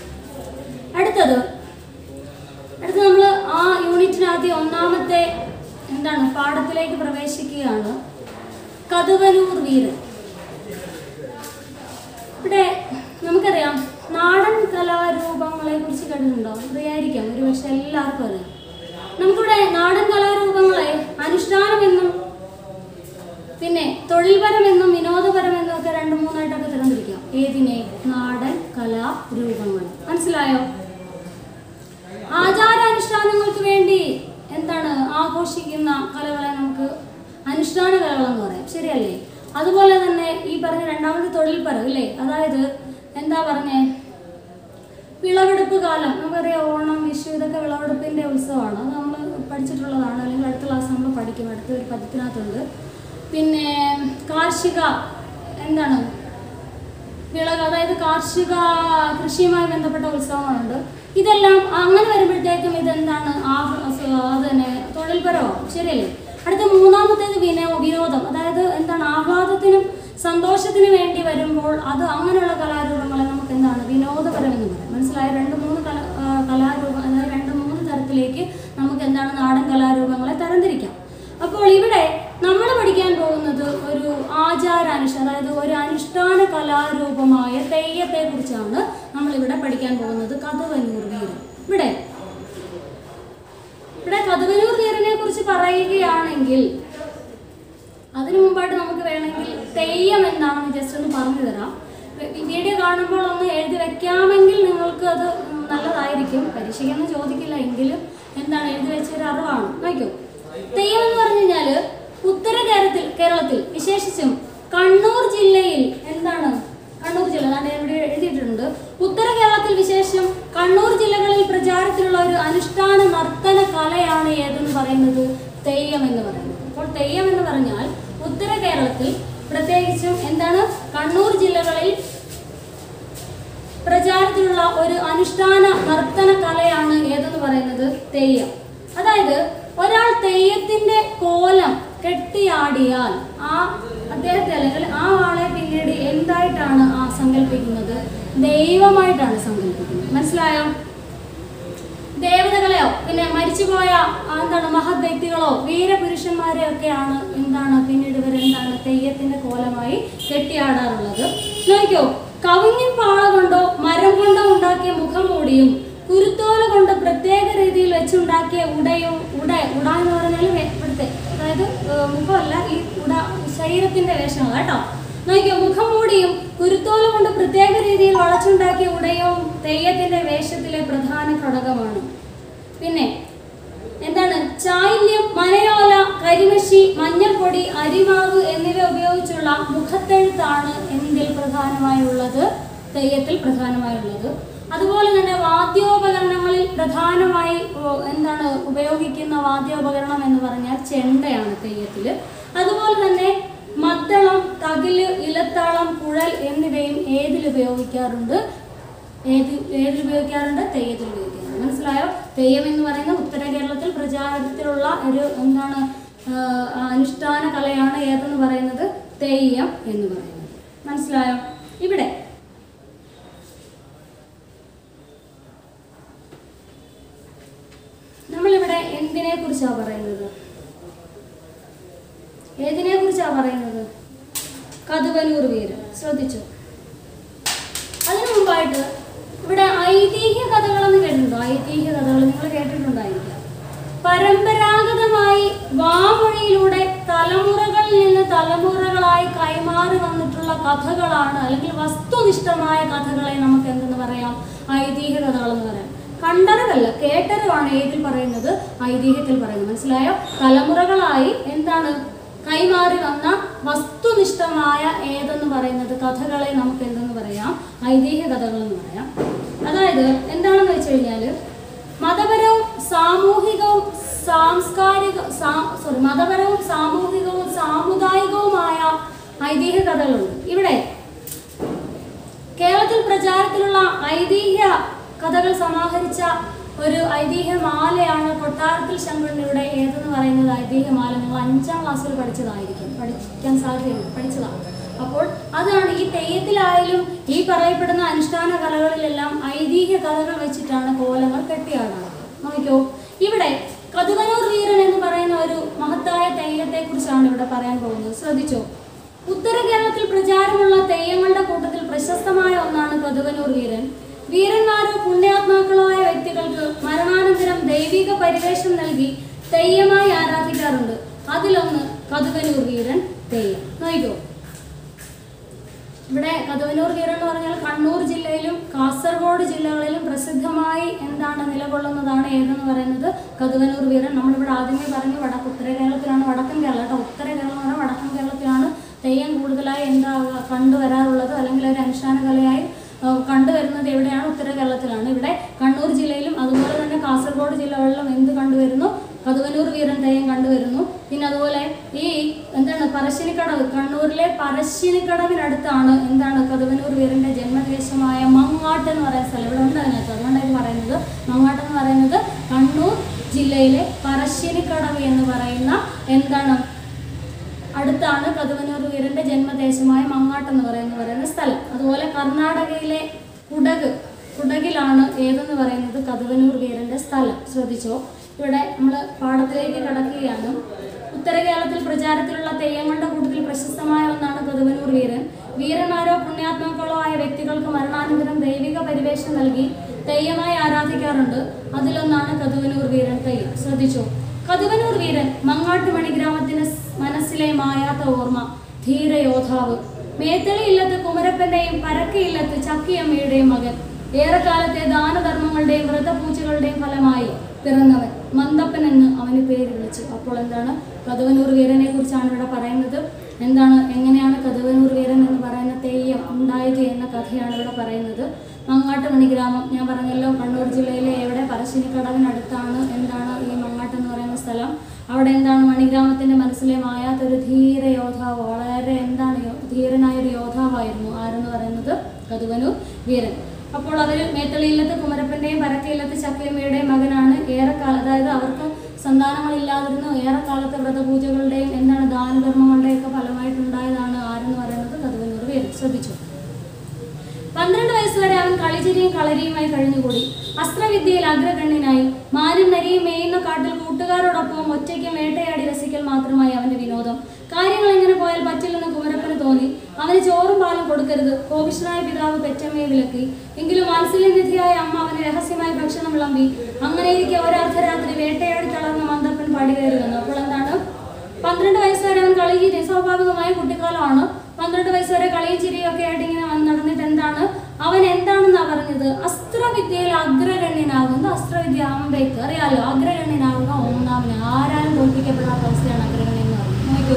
അടുത്തത് അടുത്ത നമ്മൾ ആ യൂണിറ്റിനകത്ത് ഒന്നാമത്തെ എന്താണ് പാഠത്തിലേക്ക് പ്രവേശിക്കുകയാണ്. കതുവനൂർ വീരൻ. ഇവിടെ നമുക്കറിയാം നാടൻ കലാരൂപങ്ങളെ കുറിച്ച് കേട്ടിട്ടുണ്ടോ? അറിയായിരിക്കാം, ഒരു പക്ഷെ എല്ലാവർക്കും അറിയാം. നമുക്കിവിടെ നാടൻ കലാരൂപങ്ങളെ അനുഷ്ഠാനമെന്നും പിന്നെ തൊഴിൽപരമെന്നും വിനോദപരമെന്നും ഒക്കെ രണ്ട് മൂന്നായിട്ടൊക്കെ തരംതിരിക്കാം. ഏതിനെ? നാടൻ കലാരൂപങ്ങൾ. മനസ്സിലായോ? ആചാരാനുഷ്ഠാനങ്ങൾക്ക് വേണ്ടി എന്താണ് ആഘോഷിക്കുന്ന കലകളെ നമുക്ക് അനുഷ്ഠാന കലകളെന്ന് പറയാം. ശരിയല്ലേ? അതുപോലെ തന്നെ ഈ പറഞ്ഞ രണ്ടാമത് തൊഴിൽപരം ഇല്ലേ? അതായത് എന്താ പറഞ്ഞേ? വിളവെടുപ്പ് കാലം. നമുക്കറിയാം ഓണം, വിഷു ഇതൊക്കെ വിളവെടുപ്പിന്റെ ഉത്സവമാണ്. അത് നമ്മൾ പഠിച്ചിട്ടുള്ളതാണ്, അല്ലെങ്കിൽ അടുത്ത ക്ലാസ് നമ്മൾ പഠിക്കും. അടുത്ത ഒരു പദ്യത്തിനകത്തുണ്ട്. പിന്നെ കാർഷിക എന്താണ് വിളകൾ, അതായത് കാർഷിക കൃഷിയുമായി ബന്ധപ്പെട്ട ഉത്സവങ്ങളുണ്ട്. ഇതെല്ലാം അങ്ങനെ വരുമ്പോഴത്തേക്കും ഇതെന്താണ്? ആ അത് തന്നെ തൊഴിൽപരമാവും. ശരിയല്ലേ? അടുത്ത മൂന്നാമത്തേത് വിനോ വിനോദം അതായത് എന്താണ്? ആഹ്ലാദത്തിനും സന്തോഷത്തിനും വേണ്ടി വരുമ്പോൾ അത് അങ്ങനെയുള്ള കലാരൂപങ്ങളെ നമുക്ക് എന്താണ്? വിനോദപരം എന്ന് പറയാം. മനസ്സിലായ? രണ്ട് മൂന്ന് കല കലാരൂപം അതായത് രണ്ട് മൂന്ന് തരത്തിലേക്ക് നമുക്ക് എന്താണ്? നാടൻ കലാരൂപങ്ങളെ തരംതിരിക്കാം. അപ്പോൾ ഇവിടെ നമ്മൾ പഠിക്കാൻ പോകുന്നത് ഒരു ആചാരാനുഷ്ഠാനം, അതായത് ഒരു അനുഷ്ഠാന കലാരൂപമായ തെയ്യത്തെ കുറിച്ചാണ് നമ്മളിവിടെ പഠിക്കാൻ പോകുന്നത്. കതുവനൂർ വീരൻ. ഇവിടെ ഇവിടെ കതുവനൂർ വീരനെ കുറിച്ച് പറയുകയാണെങ്കിൽ അതിനു മുമ്പായിട്ട് നമുക്ക് വേണമെങ്കിൽ തെയ്യം എന്താണെന്ന് ജസ്റ്റ് ഒന്ന് പറഞ്ഞു തരാം. വീഡിയോ കാണുമ്പോൾ ഒന്ന് എഴുതി വെക്കാമെങ്കിൽ നിങ്ങൾക്ക് അത് നല്ലതായിരിക്കും. പരീക്ഷയ്ക്കൊന്നും ചോദിക്കില്ല, എങ്കിലും എന്താണ് എഴുതി വെച്ചൊരു അറിവാണ്. നോക്കൂ, തെയ്യം എന്ന് പറഞ്ഞു കഴിഞ്ഞാൽ ഉത്തര കേരളത്തിൽ കേരളത്തിൽ വിശേഷിച്ചും കണ്ണൂർ ജില്ലയിൽ കണ്ണൂർ ജില്ലകളിൽ പ്രചാരത്തിലുള്ള ഒരു അനുഷ്ഠാന നർത്തന കലയാണ് ഏതെന്ന് പറയുന്നത്? തെയ്യം എന്ന് പറയുന്നത്. അപ്പോൾ തെയ്യം എന്ന് പറഞ്ഞാൽ ഉത്തര കേരളത്തിൽ പ്രത്യേകിച്ചും എന്താണ് കണ്ണൂർ ജില്ലകളിൽ പ്രചാരത്തിലുള്ള ഒരു അനുഷ്ഠാന നർത്തന കലയാണ് ഏതെന്ന് പറയുന്നത്? തെയ്യം. അതായത് ഒരാൾ തെയ്യത്തിന്റെ കോലം കെട്ടിയാടിയാൽ ആ അദ്ദേഹത്തെ അല്ലെങ്കിൽ ആ ആളെ പിന്നീട് എന്തായിട്ടാണ് ആ സങ്കല്പിക്കുന്നത്? ദൈവമായിട്ടാണ് സങ്കല്പിക്കുന്നത്. മനസ്സിലായോ? ദേവതകളെയോ പിന്നെ മരിച്ചുപോയ എന്താണ് മഹത് വ്യക്തികളോ വീരപുരുഷന്മാരെ ഒക്കെയാണ് എന്താണ് പിന്നീട് ഇവർ എന്താണ് തെയ്യത്തിന്റെ കോലമായി കെട്ടിയാടാറുള്ളത്. നോക്കിയോ, കവുങ്ങിൻ പാള കൊണ്ടോ മരം കൊണ്ടോ ഉണ്ടാക്കിയ മുഖംമൂടിയും കുരുത്തോല കൊണ്ട് പ്രത്യേക രീതിയിൽ വെച്ചുണ്ടാക്കിയ ഉടയും ഉട ഉട എന്ന് പറഞ്ഞാൽ ഇവിടുത്തെ അതായത് മുഖമല്ല ഈ ഉട ശരീരത്തിന്റെ വേഷങ്ങൾ കേട്ടോ. നോക്കിയോ, മുഖംമൂടിയും കുരുത്തോല കൊണ്ട് പ്രത്യേക രീതിയിൽ വളച്ചുണ്ടാക്കിയ ഉടയും തെയ്യത്തിന്റെ വേഷത്തിലെ പ്രധാന ഘടകമാണ്. പിന്നെ എന്താണ് ചായില്യം, മനയോല, കരിമഷി, മഞ്ഞൾപ്പൊടി, അരിമാവ് എന്നിവ ഉപയോഗിച്ചുള്ള മുഖത്തെഴുത്താണ് എന്തിൽ പ്രധാനമായുള്ളത്? തെയ്യത്തിൽ പ്രധാനമായുള്ളത്. അതുപോലെ തന്നെ വാദ്യോപകരണങ്ങളിൽ പ്രധാനമായി എന്താണ് ഉപയോഗിക്കുന്ന വാദ്യോപകരണം എന്ന് പറഞ്ഞാൽ ചെണ്ടയാണ് തെയ്യത്തിൽ. അതുപോലെ തന്നെ മദ്ദളം, തകില്, ഇലത്താളം, കുഴൽ എന്നിവയും ഏതിൽ ഉപയോഗിക്കാറുണ്ട്? ഏത് ഏതിൽ ഉപയോഗിക്കാറുണ്ട്? തെയ്യത്തിൽ ഉപയോഗിക്കാറുണ്ട്. മനസ്സിലായോ? തെയ്യം എന്ന് പറയുന്ന ഉത്തര കേരളത്തിൽ പ്രചാരത്തിലുള്ള ഒരു എന്താണ് അനുഷ്ഠാന കലയാണ് ഏതെന്ന് പറയുന്നത്? തെയ്യം എന്ന് പറയുന്നത്. മനസ്സിലായോ? ഇവിടെ നമ്മളിവിടെ എന്തിനെ കുറിച്ചാണ് പറയുന്നത്? ഏതിനെ കുറിച്ചാണ് പറയുന്നത്? കതുവനൂർ വീരൻ. ശ്രദ്ധിച്ചു. അതിനു മുമ്പായിട്ട് ഇവിടെ ഐതിഹ്യ കഥകളെന്ന് കേട്ടിട്ടുണ്ടോ? ഐതിഹ്യ കഥകൾ നിങ്ങൾ കേട്ടിട്ടുണ്ടായിരിക്കാം. പരമ്പരാഗതമായി വാമൊഴിയിലൂടെ തലമുറകളിൽ നിന്ന് തലമുറകളായി കൈമാറി വന്നിട്ടുള്ള കഥകളാണ്, അല്ലെങ്കിൽ വസ്തുനിഷ്ഠമായ കഥകളെ നമുക്ക് എന്തെന്ന് പറയാം? ഐതിഹ്യ കഥകളെന്ന് പറയാം. കണ്ടറിവല്ല, കേട്ടറിവാണ് ഏതിൽ പറയുന്നത്? ഐതിഹ്യത്തിൽ പറയുന്നത്. മനസ്സിലായോ? തലമുറകളായി എന്താണ് കൈമാറി വന്ന വസ്തുനിഷ്ഠമായ ഏതെന്ന് പറയുന്നത് കഥകളെ നമുക്ക് എന്തെന്ന് പറയാം? ഐതിഹ്യ കഥകൾ എന്ന് പറയാം. അതായത് എന്താണെന്ന് വെച്ച് കഴിഞ്ഞാൽ മതപരവും സാമൂഹികവും സാംസ്കാരിക സോറി മതപരവും സാമൂഹികവും സാമുദായികവുമായ ഐതിഹ്യ കഥകളുണ്ട്. ഇവിടെ കേരളത്തിൽ പ്രചാരത്തിലുള്ള ഐതിഹ്യ കഥകൾ സമാഹരിച്ച ഒരു ഐതിഹ്യമാലയാണ് കൊട്ടാരത്തിൽ ശങ്കുണ്ണിയുടെ ഏതെന്ന് പറയുന്നത് ഐതിഹ്യമാല. നിങ്ങൾ അഞ്ചാം ക്ലാസ്സിൽ പഠിച്ചതായിരിക്കും, പഠിക്കാൻ സാധ്യതയുണ്ട്, പഠിച്ചതാണ്. അപ്പോൾ അതാണ് ഈ തെയ്യത്തിലായാലും ഈ പറയപ്പെടുന്ന അനുഷ്ഠാന കലകളിലെല്ലാം ഐതിഹ്യ കഥകൾ വെച്ചിട്ടാണ് കോലങ്ങൾ കെട്ടിയാടുന്നത്. നോക്കിയോ, ഇവിടെ കതുവനൂർ വീരൻ എന്ന് പറയുന്ന ഒരു മഹത്തായ തെയ്യത്തെ കുറിച്ചാണ് ഇവിടെ പറയാൻ പോകുന്നത്. ശ്രദ്ധിച്ചോ. ഉത്തര കേരളത്തിൽ പ്രചാരമുള്ള തെയ്യങ്ങളുടെ കൂട്ടത്തിൽ പ്രശസ്തമായ ഒന്നാണ് കതുവനൂർ വീരൻ. വീരന്മാരോ പുണ്യാത്മാക്കളോ ആയ വ്യക്തികൾക്ക് മരണാനന്തരം ദൈവിക പരിവേഷം നൽകി തെയ്യമായി ആരാധിക്കാറുണ്ട്. അതിലൊന്ന് കതുവനൂർ വീരൻ തെയ്യം. നോക്കൂ, ഇവിടെ കതുവനൂർ വീരൻ എന്ന് പറഞ്ഞാൽ കണ്ണൂർ ജില്ലയിലും കാസർഗോഡ് ജില്ലകളിലും പ്രസിദ്ധമായി എന്താണ് നിലകൊള്ളുന്നതാണ് ഏതെന്ന് പറയുന്നത്? കതുവനൂർ വീരൻ. നമ്മളിവിടെ ആദ്യമേ പറഞ്ഞു വടക്ക് ഉത്തര കേരളത്തിലാണ്, വടക്കൻ കേരളം കേട്ടോ. ഉത്തര കേരളം എന്ന് പറഞ്ഞാൽ വടക്കൻ കേരളത്തിലാണ് തെയ്യം കൂടുതലായി എന്താ കണ്ടുവരാറുള്ളത്, അല്ലെങ്കിൽ ഒരു അനുഷ്ഠാന കലയായി കണ്ടുവരുന്നത് എവിടെയാണ്? ഉത്തര കേരളത്തിലാണ്. ഇവിടെ കണ്ണൂർ ജില്ലയിലും അതുപോലെ തന്നെ കാസർഗോഡ് ജില്ലകളിലും എന്ത് കണ്ടുവരുന്നു? കതുവനൂർ വീരൻ തെയ്യം കണ്ടുവരുന്നു. പിന്നെ അതുപോലെ ഈ എന്താണ് പറശ്ശിനിക്കടവ്, കണ്ണൂരിലെ പറശ്ശിനിക്കടവിനടുത്താണ് എന്താണ് കതുവനൂർ വീരന്റെ ജന്മദേശമായ മങ്ങാട്ട് എന്ന് പറയുന്ന സ്ഥലം. ഇവിടെ ഉണ്ട് അതിനകത്ത്, അതുകൊണ്ടാണ് പറയുന്നത്. മങ്ങാട്ട് എന്ന് പറയുന്നത് കണ്ണൂർ ജില്ലയിലെ പറശ്ശിനിക്കടവ് എന്ന് പറയുന്ന എന്താണ് അടുത്താണ് കതുവനൂർ വീരന്റെ ജന്മദേശമായ മങ്ങാട്ട് എന്ന് പറയുന്ന പറയുന്ന സ്ഥലം. അതുപോലെ കർണാടകയിലെ കുടക് കുടകിലാണ് ഏതെന്ന് പറയുന്നത്? കതുവനൂർ വീരന്റെ സ്ഥലം. ശ്രദ്ധിച്ചോ. ഇവിടെ നമ്മൾ പാഠത്തിലേക്ക് കടക്കുകയാണ്. ഉത്തര കേരളത്തിൽ പ്രചാരത്തിലുള്ള തെയ്യങ്ങളുടെ കൂട്ടത്തിൽ പ്രശസ്തമായ ഒന്നാണ് കതുവനൂർ വീരൻ. വീരന്മാരോ പുണ്യാത്മാക്കളോ ആയ വ്യക്തികൾക്ക് മരണാനന്തരം ദൈവിക പരിവേഷം നൽകി തെയ്യമായി ആരാധിക്കാറുണ്ട്. അതിലൊന്നാണ് കതുവനൂർ വീരൻ തെയ്യം. ശ്രദ്ധിച്ചോ. കതുവനൂർ വീരൻ മങ്ങാട്ടുമണി ഗ്രാമത്തിന് മനസ്സിലെ മായാത്ത ഓർമ്മ, ധീരയോദ്ധാവ്, മേത്തളി ഇല്ലത്ത് കുമരപ്പന്റെയും പരക്ക ഇല്ലത്ത് ചക്കിയമ്മയുടെയും മകൻ, ഏറെക്കാലത്തെ ദാനധർമ്മങ്ങളുടെയും വ്രതപൂജകളുടെയും ഫലമായി പിറന്നവൻ, മന്ദപ്പൻ എന്ന് അവന് പേര് വിളിച്ചു. അപ്പോൾ എന്താണ്? കതുവനൂർ വീരനെ കുറിച്ചാണ് ഇവിടെ പറയുന്നത്. എന്താണ്, എങ്ങനെയാണ് കതുവനൂർ വീരൻ എന്ന് പറയുന്ന തെയ്യം ഉണ്ടായത് എന്ന കഥയാണ് ഇവിടെ പറയുന്നത്. മങ്ങാട്ടുമണി ഗ്രാമം ഞാൻ പറഞ്ഞല്ലോ, കണ്ണൂർ ജില്ലയിലെ എവിടെ, പറശ്ശിനിക്കടവിനടുത്താണ് എന്താണ് ഈ മങ്ങാട്ട് എന്ന് പറയുന്ന സ്ഥലം. അവിടെ എന്താണ് മണിഗ്രാമത്തിൻ്റെ മനസ്സിലെ മായാത്തൊരു ധീര യോദ്ധാവ്, വളരെ എന്താണ് ധീരനായൊരു യോദ്ധാവായിരുന്നു ആരെന്ന് പറയുന്നത് കതുവനൂർ വീരൻ. അപ്പോൾ അവർ മേത്തളിയില്ലത്ത് കുമരപ്പൻ്റെയും പരക്കയില്ലത്ത് ചക്കയമ്മയുടെയും മകനാണ്. ഏറെക്കാലം അതായത് അവർക്ക് സന്താനങ്ങളില്ലാതിരുന്നു. ഏറെക്കാലത്തെ വ്രതപൂജകളുടെയും എന്താണ് ദാനധർമ്മങ്ങളുടെയൊക്കെ ഫലമായിട്ടുണ്ടായതാണ് ആരെന്ന് പറയുന്നത് കതുവനൂർ വീരൻ. ശ്രദ്ധിച്ചു. പന്ത്രണ്ട് വയസ്സുവരെ അവൻ കളിചിരിയും കളരിയുമായി കഴിഞ്ഞുകൂടി. അസ്ത്രവിദ്യയിൽ അഗ്രഗണ്യനായി. മാനും നരിയും മേയുന്ന കാട്ടിൽ കൂട്ടുകാരോടൊപ്പം ഒറ്റയ്ക്ക് വേട്ടയാടി രസിക്കൽ മാത്രമായി അവന്റെ വിനോദം. കാര്യങ്ങൾ എങ്ങനെ പോയാൽ പറ്റില്ലെന്ന് കുമരപ്പന് തോന്നി. അവന് ചോറും പാലും കൊടുക്കരുത്. കോപിഷ്ഠനായ പിതാവ് പെറ്റമ്മയെ വിലക്കി. എങ്കിലും വാത്സല്യനിധിയായ അമ്മ അവന് രഹസ്യമായി ഭക്ഷണം വിളമ്പി. അങ്ങനെയിരിക്കെ ഒരർദ്ധരാത്രി വേട്ടയാടി തളർന്ന മന്ദപ്പൻ പടി കയറി വന്നു. അപ്പോൾ എന്താണ്, പന്ത്രണ്ട് വയസ്സുവരെ അവൻ കളിച്ചിരി, സ്വാഭാവികമായ കുട്ടിക്കാലമാണ്. പന്ത്രണ്ട് വയസ്സുവരെ കളിയും ചിരിയും ഒക്കെ ആയിട്ട് ഇങ്ങനെ നടന്നിട്ട് എന്താണ് അവൻ എന്താണെന്നാ പറഞ്ഞത്, അസ്ത്രവിദ്യയിൽ അഗ്രഗണ്യനാകുന്ന, അസ്ത്രവിദ്യ അമ്പേക്ക് അറിയാലോ, അഗ്രഗണ്യനാകുക ഒന്നാമന്, ആരാലും തോൽപ്പിക്കപ്പെടാത്ത അവസ്ഥയാണ് അഗ്രഗണ്യം എന്ന് പറയുന്നത്. നോക്കൂ,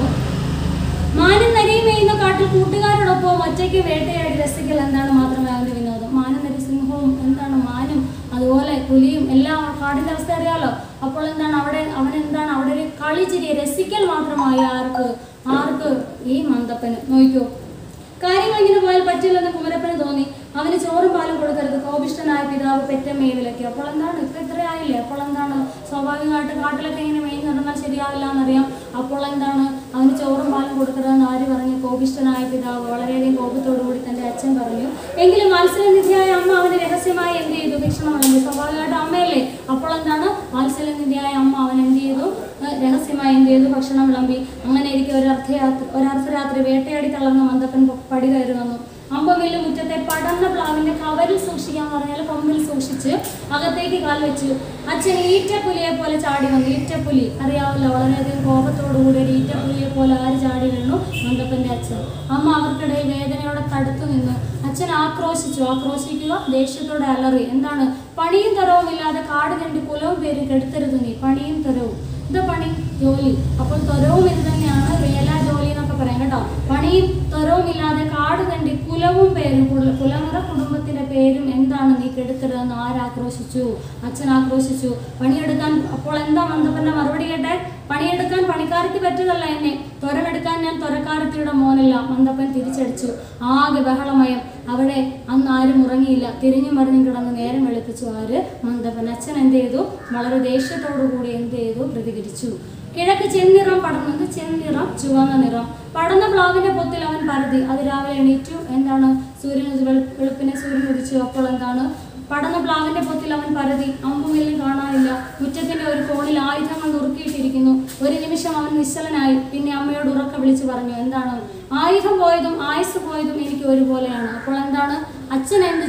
മാനും നരിയും മേയുന്ന കാട്ടിൽ കൂട്ടുകാരോടൊപ്പം ഒറ്റയ്ക്ക് വേട്ടയാടി രസിക്കൽ എന്താണ് മാത്രമേ അവന്റെ വിനോദം. മാനും നരി സിംഹവും എന്താണ് മാനും അതുപോലെ പുലിയും എല്ലാം കാടിന്റെ അവസ്ഥ അറിയാലോ. അപ്പോൾ എന്താണ് അവിടെ അവൻ എന്താണ് അവിടെ ഒരു കളിച്ചിരി രസിക്കൽ മാത്രമായി ആർക്ക് ആർക്ക് ഈ മന്ദപ്പന്. നോക്കൂ, കാര്യങ്ങൾ ഇങ്ങനെ പോയാൽ പറ്റില്ലെന്ന് കുമരപ്പന് തോന്നി. അവന് ചോറും പാലും കൊടുക്കരുത്. കോപിഷ്ഠനായ പിതാവ് പെറ്റമ്മയെ വിലക്കി. അപ്പോൾ എന്താണ് ഇപ്പം ഇത്രയായില്ലേ, അപ്പോൾ എന്താണ് സ്വാഭാവികമായിട്ട് കാട്ടിലൊക്കെ ഇങ്ങനെ മെയിൻ നടന്നാൽ ശരിയാവില്ല എന്നറിയാം. അപ്പോൾ എന്താണ് അവന് ചോറും പാലും കൊടുക്കരുതെന്ന് ആര് പറഞ്ഞു, കോപിഷ്ഠനായ പിതാവ് വളരെയധികം കോപത്തോടു കൂടി തൻ്റെ അച്ഛൻ പറഞ്ഞു. എങ്കിലും വാത്സല്യനിധിയായ അമ്മ അവന് രഹസ്യമായി എന്ത് ചെയ്തു, ഭക്ഷണം വിളമ്പി. സ്വാഭാവികമായിട്ട് അമ്മയല്ലേ. അപ്പോൾ എന്താണ് വാത്സല്യനിധിയായ അമ്മ അവൻ എന്ത് ചെയ്തു, രഹസ്യമായി എന്ത് ചെയ്തു, ഭക്ഷണം വിളമ്പി. അങ്ങനെ ഇരിക്കും ഒരു അർദ്ധരാത്രി ഒരർദ്ധരാത്രി വേട്ടയാടി തളർന്ന മന്ദപ്പൻ പടി കയറി വന്നു. അമ്പമില്ല് മുറ്റത്തെ പടർന്ന പ്ലാവിന്റെ കവരിൽ സൂക്ഷിക്കാൻ പറഞ്ഞാൽ കൊമ്പിൽ സൂക്ഷിച്ച് അകത്തേക്ക് കാൽ വെച്ചു. അച്ഛൻ ഈറ്റപ്പുലിയെ പോലെ ചാടി വന്നു. ഈറ്റപ്പുലി അറിയാമല്ലോ, വളരെയധികം കോപത്തോടുകൂടി ഒരു ഈറ്റപ്പുലിയെ പോലെ ആര് ചാടി വീണു, മന്ദപ്പന്റെ അച്ഛൻ. അമ്മ അവർക്കിടയിൽ വേദനയോടെ തടുത്തു നിന്നു. അച്ഛൻ ആക്രോശിച്ചു. ആക്രോശിക്കുക, ദേഷ്യത്തോടെ അലറി. എന്താണ്, പണിയും തരവും ഇല്ലാതെ കാട് കണ്ടി കുലവും പേര് കെടുത്തരുത് നീ. പണിയും തരവും, എന്താ പണി, ജോലി. അപ്പോൾ ത്വരവും ഇത് തന്നെയാണ്, വേല ജോലി എന്നൊക്കെ പറയാം കേട്ടോ. പണിയും ത്വരവും ഇല്ലാതെ കാട് കണ്ടി കുലവും പേരും, കുലമുറ കുടുംബത്തിന്റെ പേരും എന്താണ് നീ കെടുത്തരുതെന്ന് ആരാക്രോശിച്ചു, അച്ഛൻ ആക്രോശിച്ചു. പണിയെടുക്കാൻ, അപ്പോൾ എന്താ മന്ദപ്പന്റെ മറുപടി കേട്ടെ, പണിയെടുക്കാൻ പണിക്കാരത്തി പറ്റതല്ല എന്നെ, ത്വരമെടുക്കാൻ ഞാൻ ത്വരക്കാരത്തിയുടെ മോനല്ല. മന്ദപ്പൻ തിരിച്ചടിച്ചു. ആകെ ബഹളമയം. അവിടെ അന്ന് ആരും ഉറങ്ങിയില്ല. തിരിഞ്ഞു മറിഞ്ഞും കിടന്ന് നേരം വെളുപ്പിച്ചു ആര്, മന്ദപ്പൻ. അച്ഛൻ എന്ത് ചെയ്തു, വളരെ ദേഷ്യത്തോടു കൂടി എന്ത് ചെയ്തു, പ്രതികരിച്ചു. കിഴക്ക് ചെന്നിറം പടർന്നത്, ചെന്നിറം ചുവന്ന നിറം. പടർന്ന പ്ലാവിന്റെ പൊത്തിൽ അവൻ പരതി. അത് രാവിലെ എണീറ്റു. എന്താണ്, സൂര്യൻ വെളുപ്പിനെ സൂര്യൻ ഉദിച്ചു. അപ്പോൾ എന്താണ്, പടർന്ന പ്ലാവിന്റെ പൊത്തിൽ അവൻ പരതി. അമ്പുമില്ലും കാണാനില്ല. മുറ്റത്തിന്റെ ഒരു കോണിൽ ആയുധങ്ങൾ നുറുക്കിയിട്ടിരിക്കുന്നു. ഒരു നിമിഷം അവൻ നിശ്ചലനായി. പിന്നെ അമ്മയോട് ഉറക്കെ വിളിച്ചു പറഞ്ഞു, എന്താണ്, ആയുധം പോയതും ആയുസ് പോയതും എനിക്ക് ഒരുപോലെയാണ്. അപ്പോൾ എന്താണ്, അച്ഛൻ എന്ത്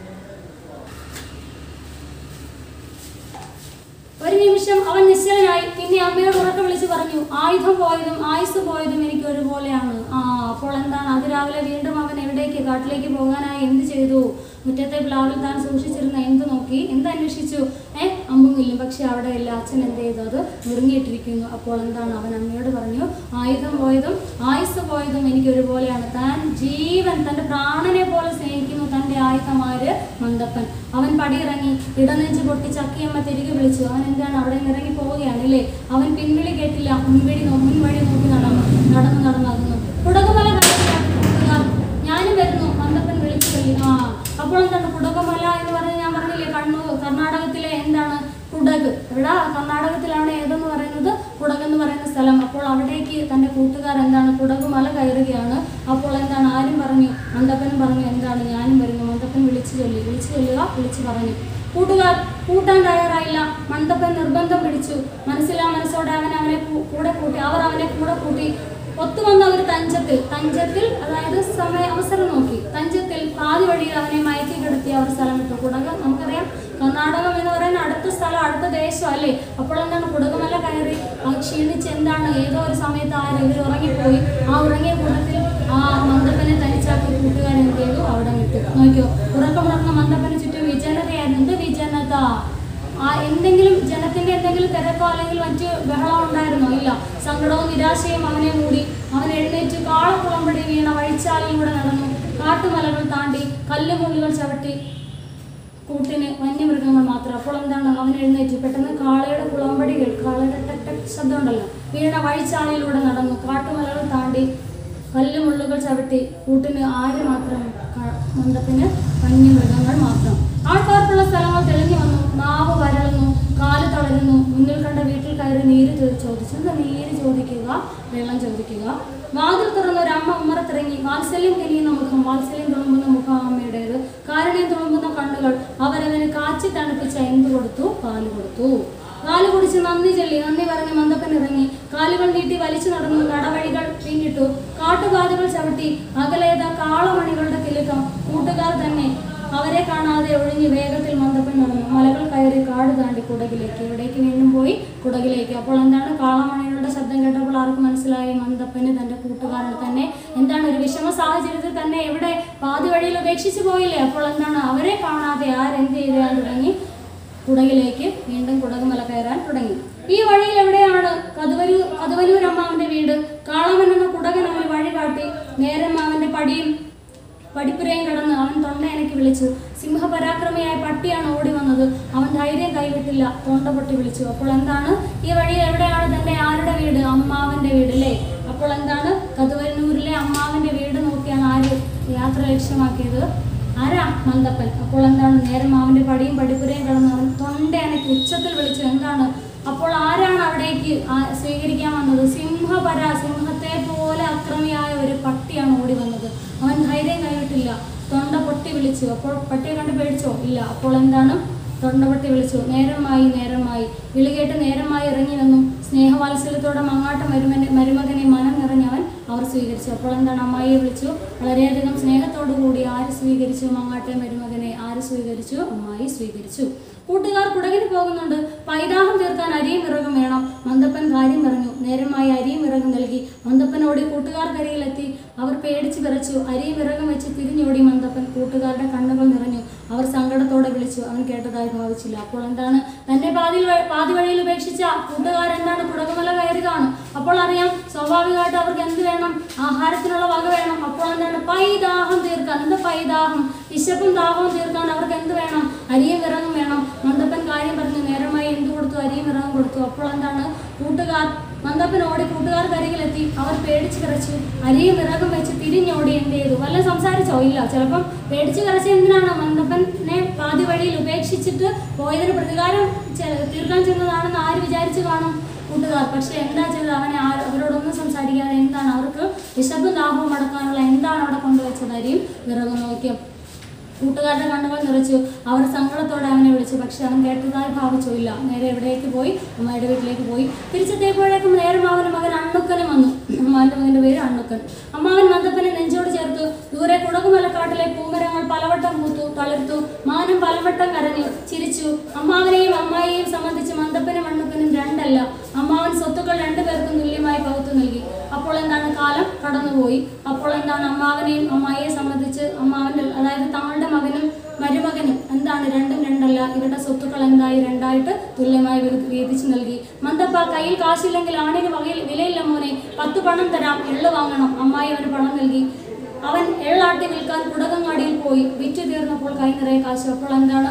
ഒരു നിമിഷം അവൻ നിശ്ചലനായി. പിന്നെ അമ്മയോട് ഉറക്കെ വിളിച്ചു പറഞ്ഞു, ആയുധം പോയതും ആയുസ് പോയതും എനിക്ക് ഒരുപോലെയാണ്. ആ അപ്പോൾ എന്താണ്, അതിരാവിലെ വീണ്ടും അവൻ എവിടേക്ക്, കാട്ടിലേക്ക് പോകാനായി എന്ത് ചെയ്തു, മുറ്റത്തെ പ്ലാവിൽ താൻ സൂക്ഷിച്ചിരുന്ന എന്ത് നോക്കി, എന്ത് അന്വേഷിച്ചു, ഏഹ് അമ്പുമില്ലും. പക്ഷെ അവിടെ ഇല്ല. അച്ഛൻ എന്ത് ചെയ്തു, അത് മുറുങ്ങിയിട്ടിരിക്കുന്നു. അപ്പോൾ എന്താണ്, അവൻ അമ്മയോട് പറഞ്ഞു, ആയുധം പോയതും ആയുസ് പോയതും എനിക്ക് ഒരുപോലെയാണ്. താൻ ജീവൻ, തൻ്റെ പ്രാണനെ പോലെ സ്നേഹിക്കുന്നു തൻ്റെ ആയുധമാര്, മന്ദപ്പൻ. അവൻ പടിയിറങ്ങി. ഇടനെഞ്ച് പൊട്ടി ചക്കിയമ്മ തിരികെ വിളിച്ചു. അവൻ എന്താണ്, അവിടെ നിന്ന് ഇറങ്ങി പോവുകയാണ് അല്ലേ. അവൻ പിൻവിളി കേട്ടില്ല. മുൻവഴി മുൻവഴി നോക്കി നടന്നു നടന്നു നടന്നു കുടകുമല ഞാനും വരുന്നു, മന്ദപ്പൻ വിളിച്ചു തള്ളി. ആ അപ്പോൾ എന്താണ്, കുടകുമല എന്ന് പറഞ്ഞ് ഞാൻ പറഞ്ഞില്ലേ, കണ്ണൂർ കർണാടകത്തിലെ എന്താണ് കുടക്, എവിടെ കർണാടകത്തിലാണ് ഏതെന്ന് പറയുന്നത്, കുടക് എന്ന് പറയുന്ന സ്ഥലം. അപ്പോൾ അവിടേക്ക് തൻ്റെ കൂട്ടുകാർ എന്താണ് കുടകുമല കയറുകയാണ്. അപ്പോൾ എന്താണ്, ആരും പറഞ്ഞു, മന്ദപ്പനും പറഞ്ഞു, എന്താണ് ഞാനും വരുന്നു. മന്ദപ്പൻ വിളിച്ചു ചൊല്ലി. വിളിച്ചു ചൊല്ലുക, വിളിച്ചു പറഞ്ഞു. കൂട്ടുകാർ കൂട്ടാൻ തയ്യാറായില്ല. മന്ദപ്പൻ നിർബന്ധം പിടിച്ചു. മനസ്സിലാ മനസ്സോടെ അവൻ അവനെ കൂടെ കൂട്ടി അവർ അവനെ കൂടെ കൂട്ടി. ഒത്തുവന്ന ഒരു തഞ്ചത്തിൽ തഞ്ചത്തിൽ അതായത് സമയ അവസരം നോക്കി തഞ്ചത്തിൽ പാതി വഴിയിൽ അവനെ മയക്കി കിടത്തി അവർ സ്ഥലം വിട്ടു. കുടക് നമുക്കറിയാം, കർണാടകം എന്ന് പറയുന്ന അടുത്ത സ്ഥലം, അടുത്ത ദേശം അല്ലേ. അപ്പോൾ എന്താണ്, കുടകുമല കയറി ക്ഷീണിച്ച് എന്താണ് ഏതോ ഒരു സമയത്ത് ആര് ഇവർ ഉറങ്ങിപ്പോയി. ആ ഉറങ്ങിയ കൂട്ടത്തിൽ ആ മന്ദപ്പനെ തനിച്ചാക്കി കൂട്ടുകാരൻ എന്ത് ചെയ്തു, അവിടെ വിട്ടു. നോക്കിയോ, ഉറക്കമുണർന്ന മന്ദപ്പന് ചുറ്റും വിജനതയായിരുന്നു. എന്ത് വിജനത, ആ എന്തെങ്കിലും ജനത്തിന്റെ എന്തെങ്കിലും തിരക്കോ അല്ലെങ്കിൽ മറ്റ് ബഹളം ഉണ്ടായിരുന്നോ, ഇല്ല. സങ്കടവും നിരാശയും അവനെ മൂടി. അവൻ എഴുന്നേറ്റ് കാളക്കുളമ്പടി വീണ വഴിച്ചാലിലൂടെ നടന്നു. കാട്ടുമലകൾ താണ്ടി കല്ലുമുള്ളുകൾ ചവിട്ടി കൂട്ടിന് വന്യമൃഗങ്ങൾ മാത്രം. അപ്പോൾ എന്താണ്, അവൻ എഴുന്നേറ്റ് പെട്ടെന്ന് കാളയുടെ കുളമ്പടി കേൾക്കും. കാളയുടെ ടെക് ടെക് ശബ്ദം ഉണ്ടല്ലോ. വീണ വഴിച്ചാലിലൂടെ നടന്നു. കാട്ടുമലകൾ താണ്ടി കല്ലുമുള്ളുകൾ ചവിട്ടി. കൂട്ടിന് ആര് മാത്രം? മന്ദപ്പന് വന്യമൃഗങ്ങൾ മാത്രം. ആൾക്കാർക്കുള്ള സ്ഥലങ്ങൾ തെളിഞ്ഞു വന്നു. നാവ് വരളുന്നു, കാല് തളരുന്നു. മുന്നിൽ കണ്ട വീട്ടിൽ കയറി നീര് ചോദിച്ചു. എന്താ നീര് ചോദിക്കുക? വെള്ളം ചോദിക്കുക. വാതിൽ തുറന്ന ഒരു അമ്മ ഉമ്മറത്തിറങ്ങി. വാത്സല്യം കെനിയുന്ന മുഖം, വാത്സല്യം തുളുമ്പുന്ന മുഖം അമ്മയുടേത്. കാരുണ്യം തുളുമ്പുന്ന കണ്ണുകൾ. അവരതിന് കാച്ചി തണുപ്പിച്ച എന്ത് കൊടുത്തു? പാല് കൊടുത്തു. കാല് കുടിച്ച് നന്ദി ചൊല്ലി. നന്ദി പറഞ്ഞ് മന്ദപ്പൻ ഇറങ്ങി. കാലുകൾ നീട്ടി വലിച്ചു നടന്നു. നടവഴികൾ പിന്നിട്ടു. കാട്ടുകാലുകൾ ചവിട്ടി. അകലേത കാളമണികളുടെ കിലുക്കം. കൂട്ടുകാർ തന്നെ അവരെ കാണാതെ ഒഴിഞ്ഞ് വേഗത്തിൽ മന്ദപ്പൻ നടന്നു. മലകൾ കയറി കാട് താണ്ടി കുടകിലേക്ക്. ഇവിടേക്ക് വീണ്ടും പോയി കുടകിലേക്ക്. അപ്പോൾ എന്താണ്, കാളമണികളുടെ ശബ്ദം കേട്ടപ്പോൾ ആർക്ക് മനസ്സിലായി? മന്ദപ്പന് തൻ്റെ കൂട്ടുകാരനെ തന്നെ എന്താണ് ഒരു വിഷമ സാഹചര്യത്തിൽ തന്നെ എവിടെ പാതി വഴിയിൽ ഉപേക്ഷിച്ച് പോയില്ലേ? അപ്പോൾ എന്താണ്, അവരെ കാണാതെ ആരെന്ത് ചെയ്യാൻ തുടങ്ങി? കുടകിലേക്ക് വീണ്ടും കുടകുമല കയറാൻ തുടങ്ങി. ഈ വഴിയിൽ എവിടെയാണ് കതുവരൂർ കതുവലൂർ അമ്മാവന്റെ വീട്. കാളമൻ എന്ന കുടകൻ അവൻ വഴി കാട്ടി. നേരം അവന്റെ പടിയും പടിപ്പുരയും കടന്ന് അവൻ തൊണ്ടയനക്കി വിളിച്ചു. സിംഹപരാക്രമിയായ പട്ടിയാണ് ഓടി വന്നത്. അവൻ ധൈര്യം കൈവിട്ടില്ല. തൊണ്ട പൊട്ടി വിളിച്ചു. അപ്പോൾ എന്താണ്, ഈ വഴിയിൽ എവിടെയാണ് തന്റെ ആരുടെ വീട്? അമ്മാവന്റെ വീട് അല്ലേ? അപ്പോൾ എന്താണ്, കതുവന്നൂരിലെ അമ്മാവന്റെ വീട് നോക്കിയാണ് ആര് യാത്ര ലക്ഷ്യമാക്കിയത്? ആരാ? മന്ദപ്പൻ. അപ്പോൾ എന്താണ്, നേരം അവന്റെ പടിയും പടിപ്പുരയും കടന്ന് അവൻ തൊണ്ടയനക്കി ഉച്ചത്തിൽ വിളിച്ചു. എന്താണ്, അപ്പോൾ ആരാണ് അവിടേക്ക് സ്വീകരിക്കാൻ വന്നത്? സിംഹപര, സിംഹത്തെ പോലെ അക്രമിയായ ഒരു പട്ടിയാണ് ഓടി വന്നത്. അവൻ ധൈര്യം കൈവിട്ടില്ല. തൊണ്ട പൊട്ടി വിളിച്ചു. അപ്പോൾ പട്ടിയെ കണ്ട് പേടിച്ചോ? ഇല്ല. അപ്പോൾ എന്താണ്, തൊണ്ട പൊട്ടി വിളിച്ചു. നേരമായി നേരമായി. വിളി കേട്ട് നേരമായി ഇറങ്ങി വന്നു. സ്നേഹവാത്സല്യത്തോടെ മങ്ങാട്ട മരുമനെ മരുമകനെ മനം നിറഞ്ഞവൻ അവർ സ്വീകരിച്ചു. അപ്പോൾ എന്താണ്, അമ്മായിയെ വിളിച്ചു. വളരെയധികം സ്നേഹത്തോടു കൂടി ആര് സ്വീകരിച്ചു? മങ്ങാട്ടെ മരുമകനെ ആര് സ്വീകരിച്ചു? അമ്മായി സ്വീകരിച്ചു. കൂട്ടുകാർ കുടകിന് പോകുന്നുണ്ട്. പൈതാഹം തീർക്കാൻ അരിയും വിറകും വേണം. മന്ദപ്പൻ കാര്യം പറഞ്ഞു. നേരമായി അരിയും വിറകും നൽകി. മന്ദപ്പനോടി കൂട്ടുകാർക്കരികിലെത്തി. അവർ പേടിച്ച് വിറച്ചു. അരിയും വിറകും വെച്ച് തിരിഞ്ഞോടി മന്ദപ്പൻ. കൂട്ടുകാരുടെ കണ്ണുകൾ നിറഞ്ഞു. അവർ സങ്കടത്തോടെ വിളിച്ചു. അവൻ കേട്ടതായി ഭാവിച്ചില്ല. അപ്പോൾ എന്താണ്, തന്നെ പാതി പാതി വഴിയിൽ ഉപേക്ഷിച്ച കൂട്ടുകാരെന്താണ് കുടകുമല കയറുകയാണ്. അപ്പോൾ അറിയാം, സ്വാഭാവികമായിട്ട് അവർക്ക് എന്ത് വേണം? ആഹാരത്തിനുള്ള വക വേണം. അപ്പോൾ എന്താണ്, പൈദാഹം തീർക്കാൻ. എന്താ പൈദാഹം? വിശപ്പും ദാഹവും തീർക്കാൻ അവർക്ക് എന്ത് വേണം? അരിയും വിറകും വേണം. മന്ദപ്പൻ കാര്യം പറഞ്ഞു. നേരമായി എന്ത് കൊടുത്തു? അരിയും വിറകും കൊടുത്തു. അപ്പോൾ എന്താണ്, കൂട്ടുകാർ മന്ദപ്പൻ ഓടി കൂട്ടുകാർക്കരികിലെത്തി. അവർ പേടിച്ച് കരച്ചു. അരിയും വിറകും വെച്ച് തിരിഞ്ഞോടി. എന്ത് ചെയ്തു? വല്ല സംസാരിച്ചോ? ഇല്ല. ചിലപ്പം പേടിച്ച് കരച്ച എന്തിനാണ്? മന്ദപ്പനെ പാതി വഴിയിൽ ഉപേക്ഷിച്ചിട്ട് പോയതിന് പ്രതികാരം തീർക്കാൻ ചെന്നതാണെന്ന് ആര് വിചാരിച്ചു കാണും? കൂട്ടുകാർ. പക്ഷെ എന്താ ചെയ്തത്? അവനെ ആ അവരോടൊന്നും സംസാരിക്കാതെ എന്താണ്, അവർക്ക് വിശപ്പും ദാഹവും അടക്കാനുള്ള എന്താണ് അവിടെ കൊണ്ടുവച്ചത്? അരിയും വിറകും നോക്കിയ കൂട്ടുകാരുടെ കണ്ണുകൾ നിറച്ചു. അവർ സങ്കടത്തോടെ അവനെ വിളിച്ചു. പക്ഷെ അവൻ കേട്ടതായി ഭാവിച്ചോ? ഇല്ല. നേരെ എവിടേക്ക് പോയി? അമ്മയുടെ വീട്ടിലേക്ക് പോയി. തിരിച്ചെത്തിയപ്പോഴേക്കും നേരം അവൻ്റെ മകൻ അണ്ണുക്കനും വന്നു. അമ്മാവൻ്റെ മകൻ്റെ പേര് അണ്ണുക്കൻ. അമ്മാവൻ മന്ദപ്പനെ നെഞ്ചോട് ചേർത്തു. ദൂരെ കുടകുമലക്കാട്ടിലെ പൂമരങ്ങൾ പലവട്ടം പൂത്തു തളിർത്തു. മാനം പലവട്ടം കരഞ്ഞു ചിരിച്ചു. അമ്മാവനെയും അമ്മായിയെയും സംബന്ധിച്ച് മന്ദപ്പനും അണ്ണുക്കനും രണ്ടല്ല. അമ്മാവൻ സ്വത്തുക്കൾ രണ്ടുപേർക്കും തുല്യമായി പകുത്തു നൽകി. അപ്പോൾ എന്താണ്, കാലം കടന്നുപോയി. അപ്പോൾ എന്താണ്, അമ്മാവനെയും അമ്മായിയെ സംബന്ധിച്ച് അമ്മാവൻ്റെ അതായത് തങ്ങളുടെ മകനും മരുമകനും എന്താണ്, രണ്ടും രണ്ടല്ല. ഇവരുടെ സ്വത്തുക്കൾ എന്തായി? രണ്ടായിട്ട് തുല്യമായി വീതിച്ചു നൽകി. മന്ദപ്പ, കയ്യിൽ കാശില്ലെങ്കിൽ ആണിന് വകയിൽ വിലയില്ല മോനെ, പത്ത് പണം തരാം, എള്ള് വാങ്ങണം. അമ്മായി അവന് പണം നൽകി. അവൻ എള്ളാട്ടി വിൽക്കാൻ കുടകങ്ങാടിയിൽ പോയി. വിറ്റ് തീർന്നപ്പോൾ കൈ നിറയെ കാശ്. അപ്പോൾ എന്താണ്,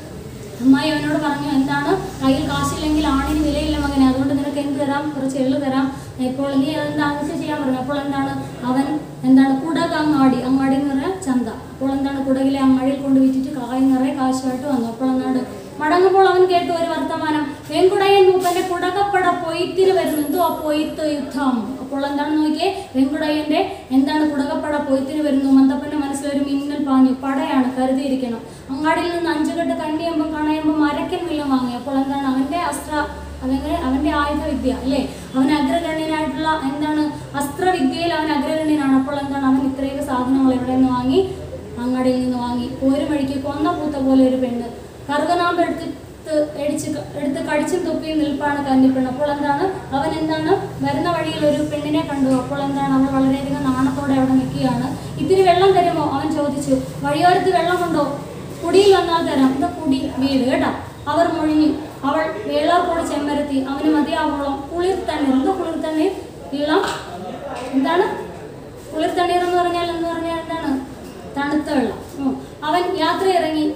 അമ്മായി അവനോട് പറഞ്ഞു, എന്താണ്, കയ്യിൽ കാശില്ലെങ്കിൽ ആണിന് വിലയില്ല മകനെ, അതുകൊണ്ട് നിനക്ക് എന്ത് തരാം? കുറച്ച് എള്ള് തരാം. ഇപ്പോൾ നീ എന്താണെന്ന് ചെയ്യാൻ പറഞ്ഞു. അപ്പോൾ എന്താണ്, അവൻ എന്താണ് കുടകങ്ങാടി, അങ്ങാടി എന്ന് പറഞ്ഞാൽ ചന്ത. അപ്പോൾ എന്താണ്, കുടകിലെ അങ്ങാടിയിൽ കൊണ്ട് വിറ്റിട്ട് കായ് നിറയെ കാശുമായിട്ട് വന്നു. അപ്പോൾ എന്താണ്, മടങ്ങുമ്പോൾ അവൻ കേട്ടു ഒരു വർത്തമാനം. വെങ്കുടയൻ മൂപ്പന്റെ കുടകപ്പട പൊയ്ത്തിന് വരുന്നു. എന്തോ പൊയ്ത്ത് യുദ്ധം. അപ്പോൾ എന്താണ് നോക്കിയേ, വെങ്കുടയന്റെ എന്താണ് കുടകപ്പട പൊയ്ത്തിന് വരുന്നു. മന്ദപ്പന്റെ മനസ്സിലൊരു മിന്നൽ പാഞ്ഞു. പടയാണ്, കരുതിയിരിക്കണം. അങ്ങാടിയിൽ നിന്ന് അഞ്ചുകെട്ട് കണ്ണിയമ്പം കണയമ്പം അരക്കൻ വില്ലം വാങ്ങി. അപ്പോൾ എന്താണ്, അവന്റെ അസ്ത്ര അതങ്ങനെ അവന്റെ ആയുധവിദ്യ അല്ലേ, അവൻ അഗ്രഗണ്യനായിട്ടുള്ള എന്താണ് അസ്ത്രവിദ്യയിൽ അവൻ അഗ്രഗണ്യനാണ്. അപ്പോൾ എന്താണ്, അവൻ ഇത്രയൊക്കെ സാധനങ്ങൾ എവിടെ നിന്ന് വാങ്ങി? അങ്ങാടിയിൽ നിന്ന് വാങ്ങി. ഒരു വഴിക്ക് കൊന്ന പൂത്ത പോലെ ഒരു പെണ്ണ് കറുകനാമ്പ് എടുത്തിട്ട് എടിച്ച് എടുത്ത് കടിച്ചും തുപ്പിയും നിൽപ്പാണ് കന്നിപ്പെണ്ണ്. അപ്പോൾ എന്താണ്, അവൻ എന്താണ് വരുന്ന വഴിയിൽ ഒരു പെണ്ണിനെ കണ്ടു. അപ്പോൾ എന്താണ്, അവൾ വളരെയധികം നാണത്തോടെ അവിടെ നിൽക്കുകയാണ്. ഇത്തിരി വെള്ളം തരുമോ? അവൻ ചോദിച്ചു. വഴിയോരത്ത് വെള്ളമുണ്ടോ? കുടിയിൽ വന്നാൽ തരാം. ഇത് കുടി വീട് കേട്ടോ. അവർ മൊഴിഞ്ഞു. അവൾ വേളാർക്കോട് ചെമ്മരത്തി. അവന് മതിയാവോളം കുളിർ തണ്ണീർ. എന്തോ കുളിർ തണ്ണീർ? ഇളം എന്താണ് കുളിർ തണ്ണീർ എന്ന് പറഞ്ഞാൽ എന്ന് പറഞ്ഞാൽ എന്താണ്? തണുത്ത വെള്ളം. അവൻ യാത്ര ഇറങ്ങി.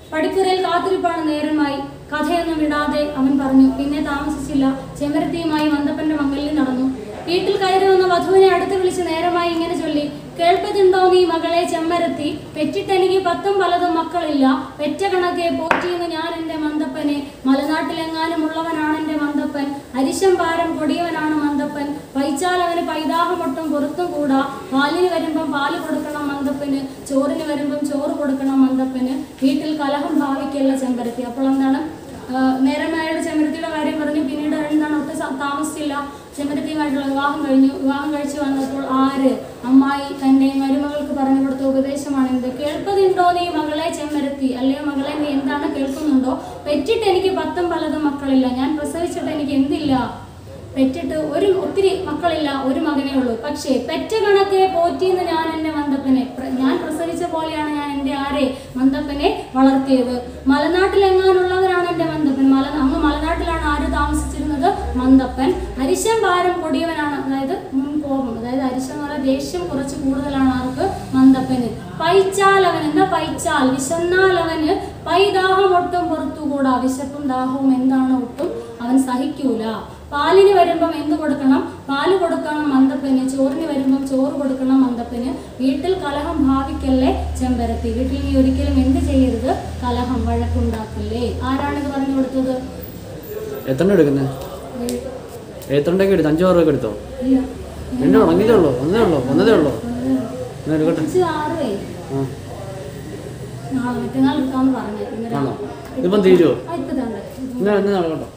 പടിപ്പുരയിൽ കാത്തിരിപ്പാണ് നേരമായി. കഥയൊന്നും വിടാതെ അവൻ പറഞ്ഞു. പിന്നെ താമസിച്ചില്ല. ചെമ്പരത്തിയുമായി മന്ദപ്പന്റെ മംഗല്യം നടന്നു. വീട്ടിൽ കയറി വന്ന വധുവിനെ അടുത്ത് വിളിച്ച് നേരമായി ഇങ്ങനെ ചൊല്ലി: കേൾപ്പതുണ്ടോ നീ മകളെ ചെമ്മരത്തി, പെറ്റിട്ടെനിക്ക് പത്തും പലതും മക്കളില്ല. പെറ്റ കണക്കെ പോറ്റിയെന്ന് ഞാൻ എൻ്റെ മന്ദപ്പനെ. മലനാട്ടിലെങ്ങാനും ഉള്ളവനാണ് എൻ്റെ മന്ദപ്പൻ. അരിശം പാരം കൊടിയവനാണ് മന്ദപ്പൻ. പൈച്ചാൽ അവന് പൈതാഹമൊട്ടും പുറത്തും കൂടാ. പാലിന് വരുമ്പം പാല് കൊടുക്കണം മന്ദപ്പന്, ചോറിന് വരുമ്പം ചോറ് കൊടുക്കണം മന്ദപ്പന്. വീട്ടിൽ കലഹം ഭാവിക്കല്ല ചെമ്പരത്തി. അപ്പോൾ എന്താണ് നേരമായുടെ ചെമ്പരത്തിയുടെ കാര്യം പറഞ്ഞു. പിന്നീട് എന്താണ് ഒട്ടും താമസിച്ചില്ല. ചെമ്പരത്തിയുമായിട്ടുള്ള വിവാഹം കഴിഞ്ഞു. വിവാഹം കഴിച്ചു വന്നപ്പോൾ ആര് അമ്മായി തൻ്റെ മരുമകൾക്ക് പറഞ്ഞു കൊടുത്ത ഉപദേശമാണ് എന്ത്? കേൾപ്പതുണ്ടോ നീ മകളെ ചെമ്മരത്തി, അല്ലയോ മകളെ നീ എന്താണ് കേൾക്കുന്നുണ്ടോ? പെറ്റിട്ട് എനിക്ക് പത്തും പലതും മക്കളില്ല. ഞാൻ പ്രസവിച്ചിട്ട് എനിക്ക് എന്തില്ല? പെറ്റിട്ട് ഒരു ഒത്തിരി മക്കളില്ല, ഒരു മകനേ ഉള്ളൂ. പക്ഷേ പെറ്റ കണക്കെ പോറ്റിയെന്ന് ഞാൻ എൻ്റെ മന്ദപ്പനെ. ഞാൻ പ്രസവിച്ച പോലെയാണ് ഞാൻ എൻ്റെ ആരെ മന്ദപ്പനെ വളർത്തിയത്. മലനാട്ടിലെങ്ങാനുള്ളവരാണ് എൻ്റെ മന്ദപ്പൻ. മല അങ്ങ് മലനാട്ടിലാണ് ആര് താമസിച്ചിരുന്നത്? മന്ദപ്പൻ. അരിശം ഭാരം കൊടിയവനാണ്, അതായത് കോപം, അതായത് അരിശം എന്ന് പറഞ്ഞാൽ ദേഷ്യം കുറച്ച് കൂടുതലാണ് ആർക്ക്? മന്ദപ്പന്. പൈച്ചാൽ അവൻ, എന്താ പൈച്ചാൽ? വിശന്നാൽ അവന് പൈദാഹം ഒട്ടും പുറത്തുകൂടാ. വിശപ്പും ദാഹവും എന്താണ് ഒട്ടും അവൻ സഹിക്കൂല. പാലിന് വരുമ്പം എന്ത് കൊടുക്കണം? പാല് കൊടുക്കണം മന്ദപ്പന്. ചോറിന് വരുമ്പം ചോറ് കൊടുക്കണം മന്ദപ്പന്. വീട്ടിൽ കലഹം ഭാവിക്കല്ലേ ചെമ്പരത്തി. വീട്ടിൽ നീ ഒരിക്കലും എന്ത് ചെയ്യരുത്? കലഹം, വഴക്കുണ്ടാക്കല്ലേ. ആരാണിത് പറഞ്ഞു കൊടുത്തത്? എത്ര എടുക്കുന്നത്? എത്രണ്ടൊക്കെ എടുത്തു? അഞ്ചു രൂപ എടുത്തോ? രണ്ടോ ഒന്നേ ഉള്ളൂ? ഒന്നേ ഉള്ളൂ? ഒന്നതേ ഉള്ളൂ? ഇതിപ്പം തീരുമോ? കേട്ടോ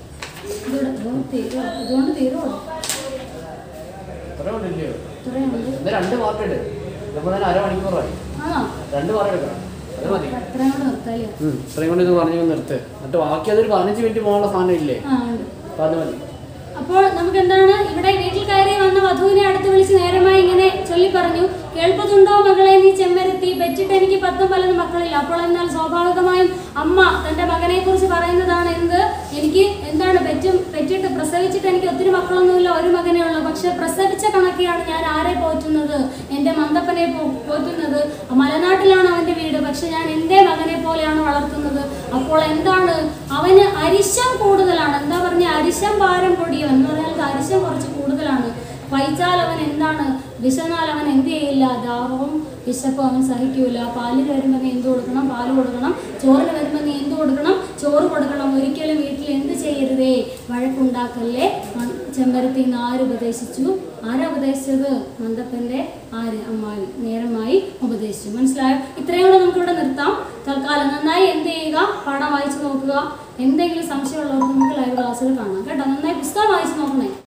രണ്ട് പാർട്ട് ഉണ്ട്. അരമണിക്കൂറായി. രണ്ട് പാർട്ട് എടുക്കണം. അത് മതി. ഇത്രയും കൊണ്ട് ഇത് പറഞ്ഞു നിർത്ത്. എന്നിട്ട് ബാക്കി അതൊരു പതിനഞ്ച് മിനിറ്റ് പോകാനുള്ള സാധനം ഇല്ലേ? അപ്പൊ അത് മതി. അപ്പോൾ നമുക്ക് എന്താണ് ഇവിടെ വീട്ടിൽ കയറി വന്ന വധുവിനെ അടുത്ത് വിളിച്ച് നേരമായി ഇങ്ങനെ ചൊല്ലി പറഞ്ഞു: കേൾപ്പതുണ്ടോ മകളെ നീ ചെമ്മരത്തി, പെറ്റിട്ട് എനിക്ക് പത്തും പലതും മക്കളില്ല. അപ്പോൾ എന്നാൽ സ്വാഭാവികമായും അമ്മ തന്റെ മകനെ കുറിച്ച് പറയുന്നതാണ് എന്ത്? എനിക്ക് എന്താണ് പെറ്റും പെറ്റിട്ട് പ്രസവിച്ചിട്ട് എനിക്ക് ഒത്തിരി മക്കളൊന്നുമില്ല, ഒരു മകനേ ഉള്ളൂ. പക്ഷെ പ്രസവിച്ച കണക്കെയാണ് ഞാൻ ആരെ പോറ്റുന്നത്? എൻ്റെ മന്ദപ്പനെ പോറ്റുന്നത്. മലനാട്ടിലാണ് അവൻ്റെ വീട്, പക്ഷെ ഞാൻ എൻ്റെ മകനെ പോലെയാണ് വളർത്തുന്നത്. അപ്പോൾ എന്താണ് അവന് അരിശം കൂടുതലാണ്. എന്താ പറഞ്ഞ? അരിശം ഭാരം കൊടിയവൻ എന്ന് പറഞ്ഞാൽ അരിശം കുറച്ച് കൂടുതലാണ്. പൈച്ചാൽ അവൻ എന്താണ്? വിശന്നാൽ അവൻ എന്ത് ചെയ്യില്ല? ദാഹവും വിശപ്പും അവൻ സഹിക്കൂല. പാലിന് വരുമ്പോൾ നീ എന്ത് കൊടുക്കണം? പാല് കൊടുക്കണം. ചോറിന് വരുമ്പോൾ നീ എന്ത് കൊടുക്കണം? ചോറ് കൊടുക്കണം. ഒരിക്കലും വീട്ടിൽ എന്ത് ചെയ്യരുതേ? വഴക്കുണ്ടാക്കല്ലേ ചെമ്പരത്തി എന്ന് ആര് ഉപദേശിച്ചു? ആരാ ഉപദേശിച്ചത്? മന്ദപ്പൻ്റെ ആര്? അമ്മായി നേരമായി ഉപദേശിച്ചു. മനസ്സിലായോ? ഇത്രയും കൂടെ നമുക്കിവിടെ നിർത്താം തൽക്കാലം. നന്നായി എന്ത് ചെയ്യുക? പാഠം വായിച്ചു നോക്കുക. എന്തെങ്കിലും സംശയമുള്ളവർക്ക് നമുക്ക് ലൈവ് ക്ലാസ്സിൽ കാണാം കേട്ടോ. നന്നായി പുസ്തകം വായിച്ചു നോക്കണേ.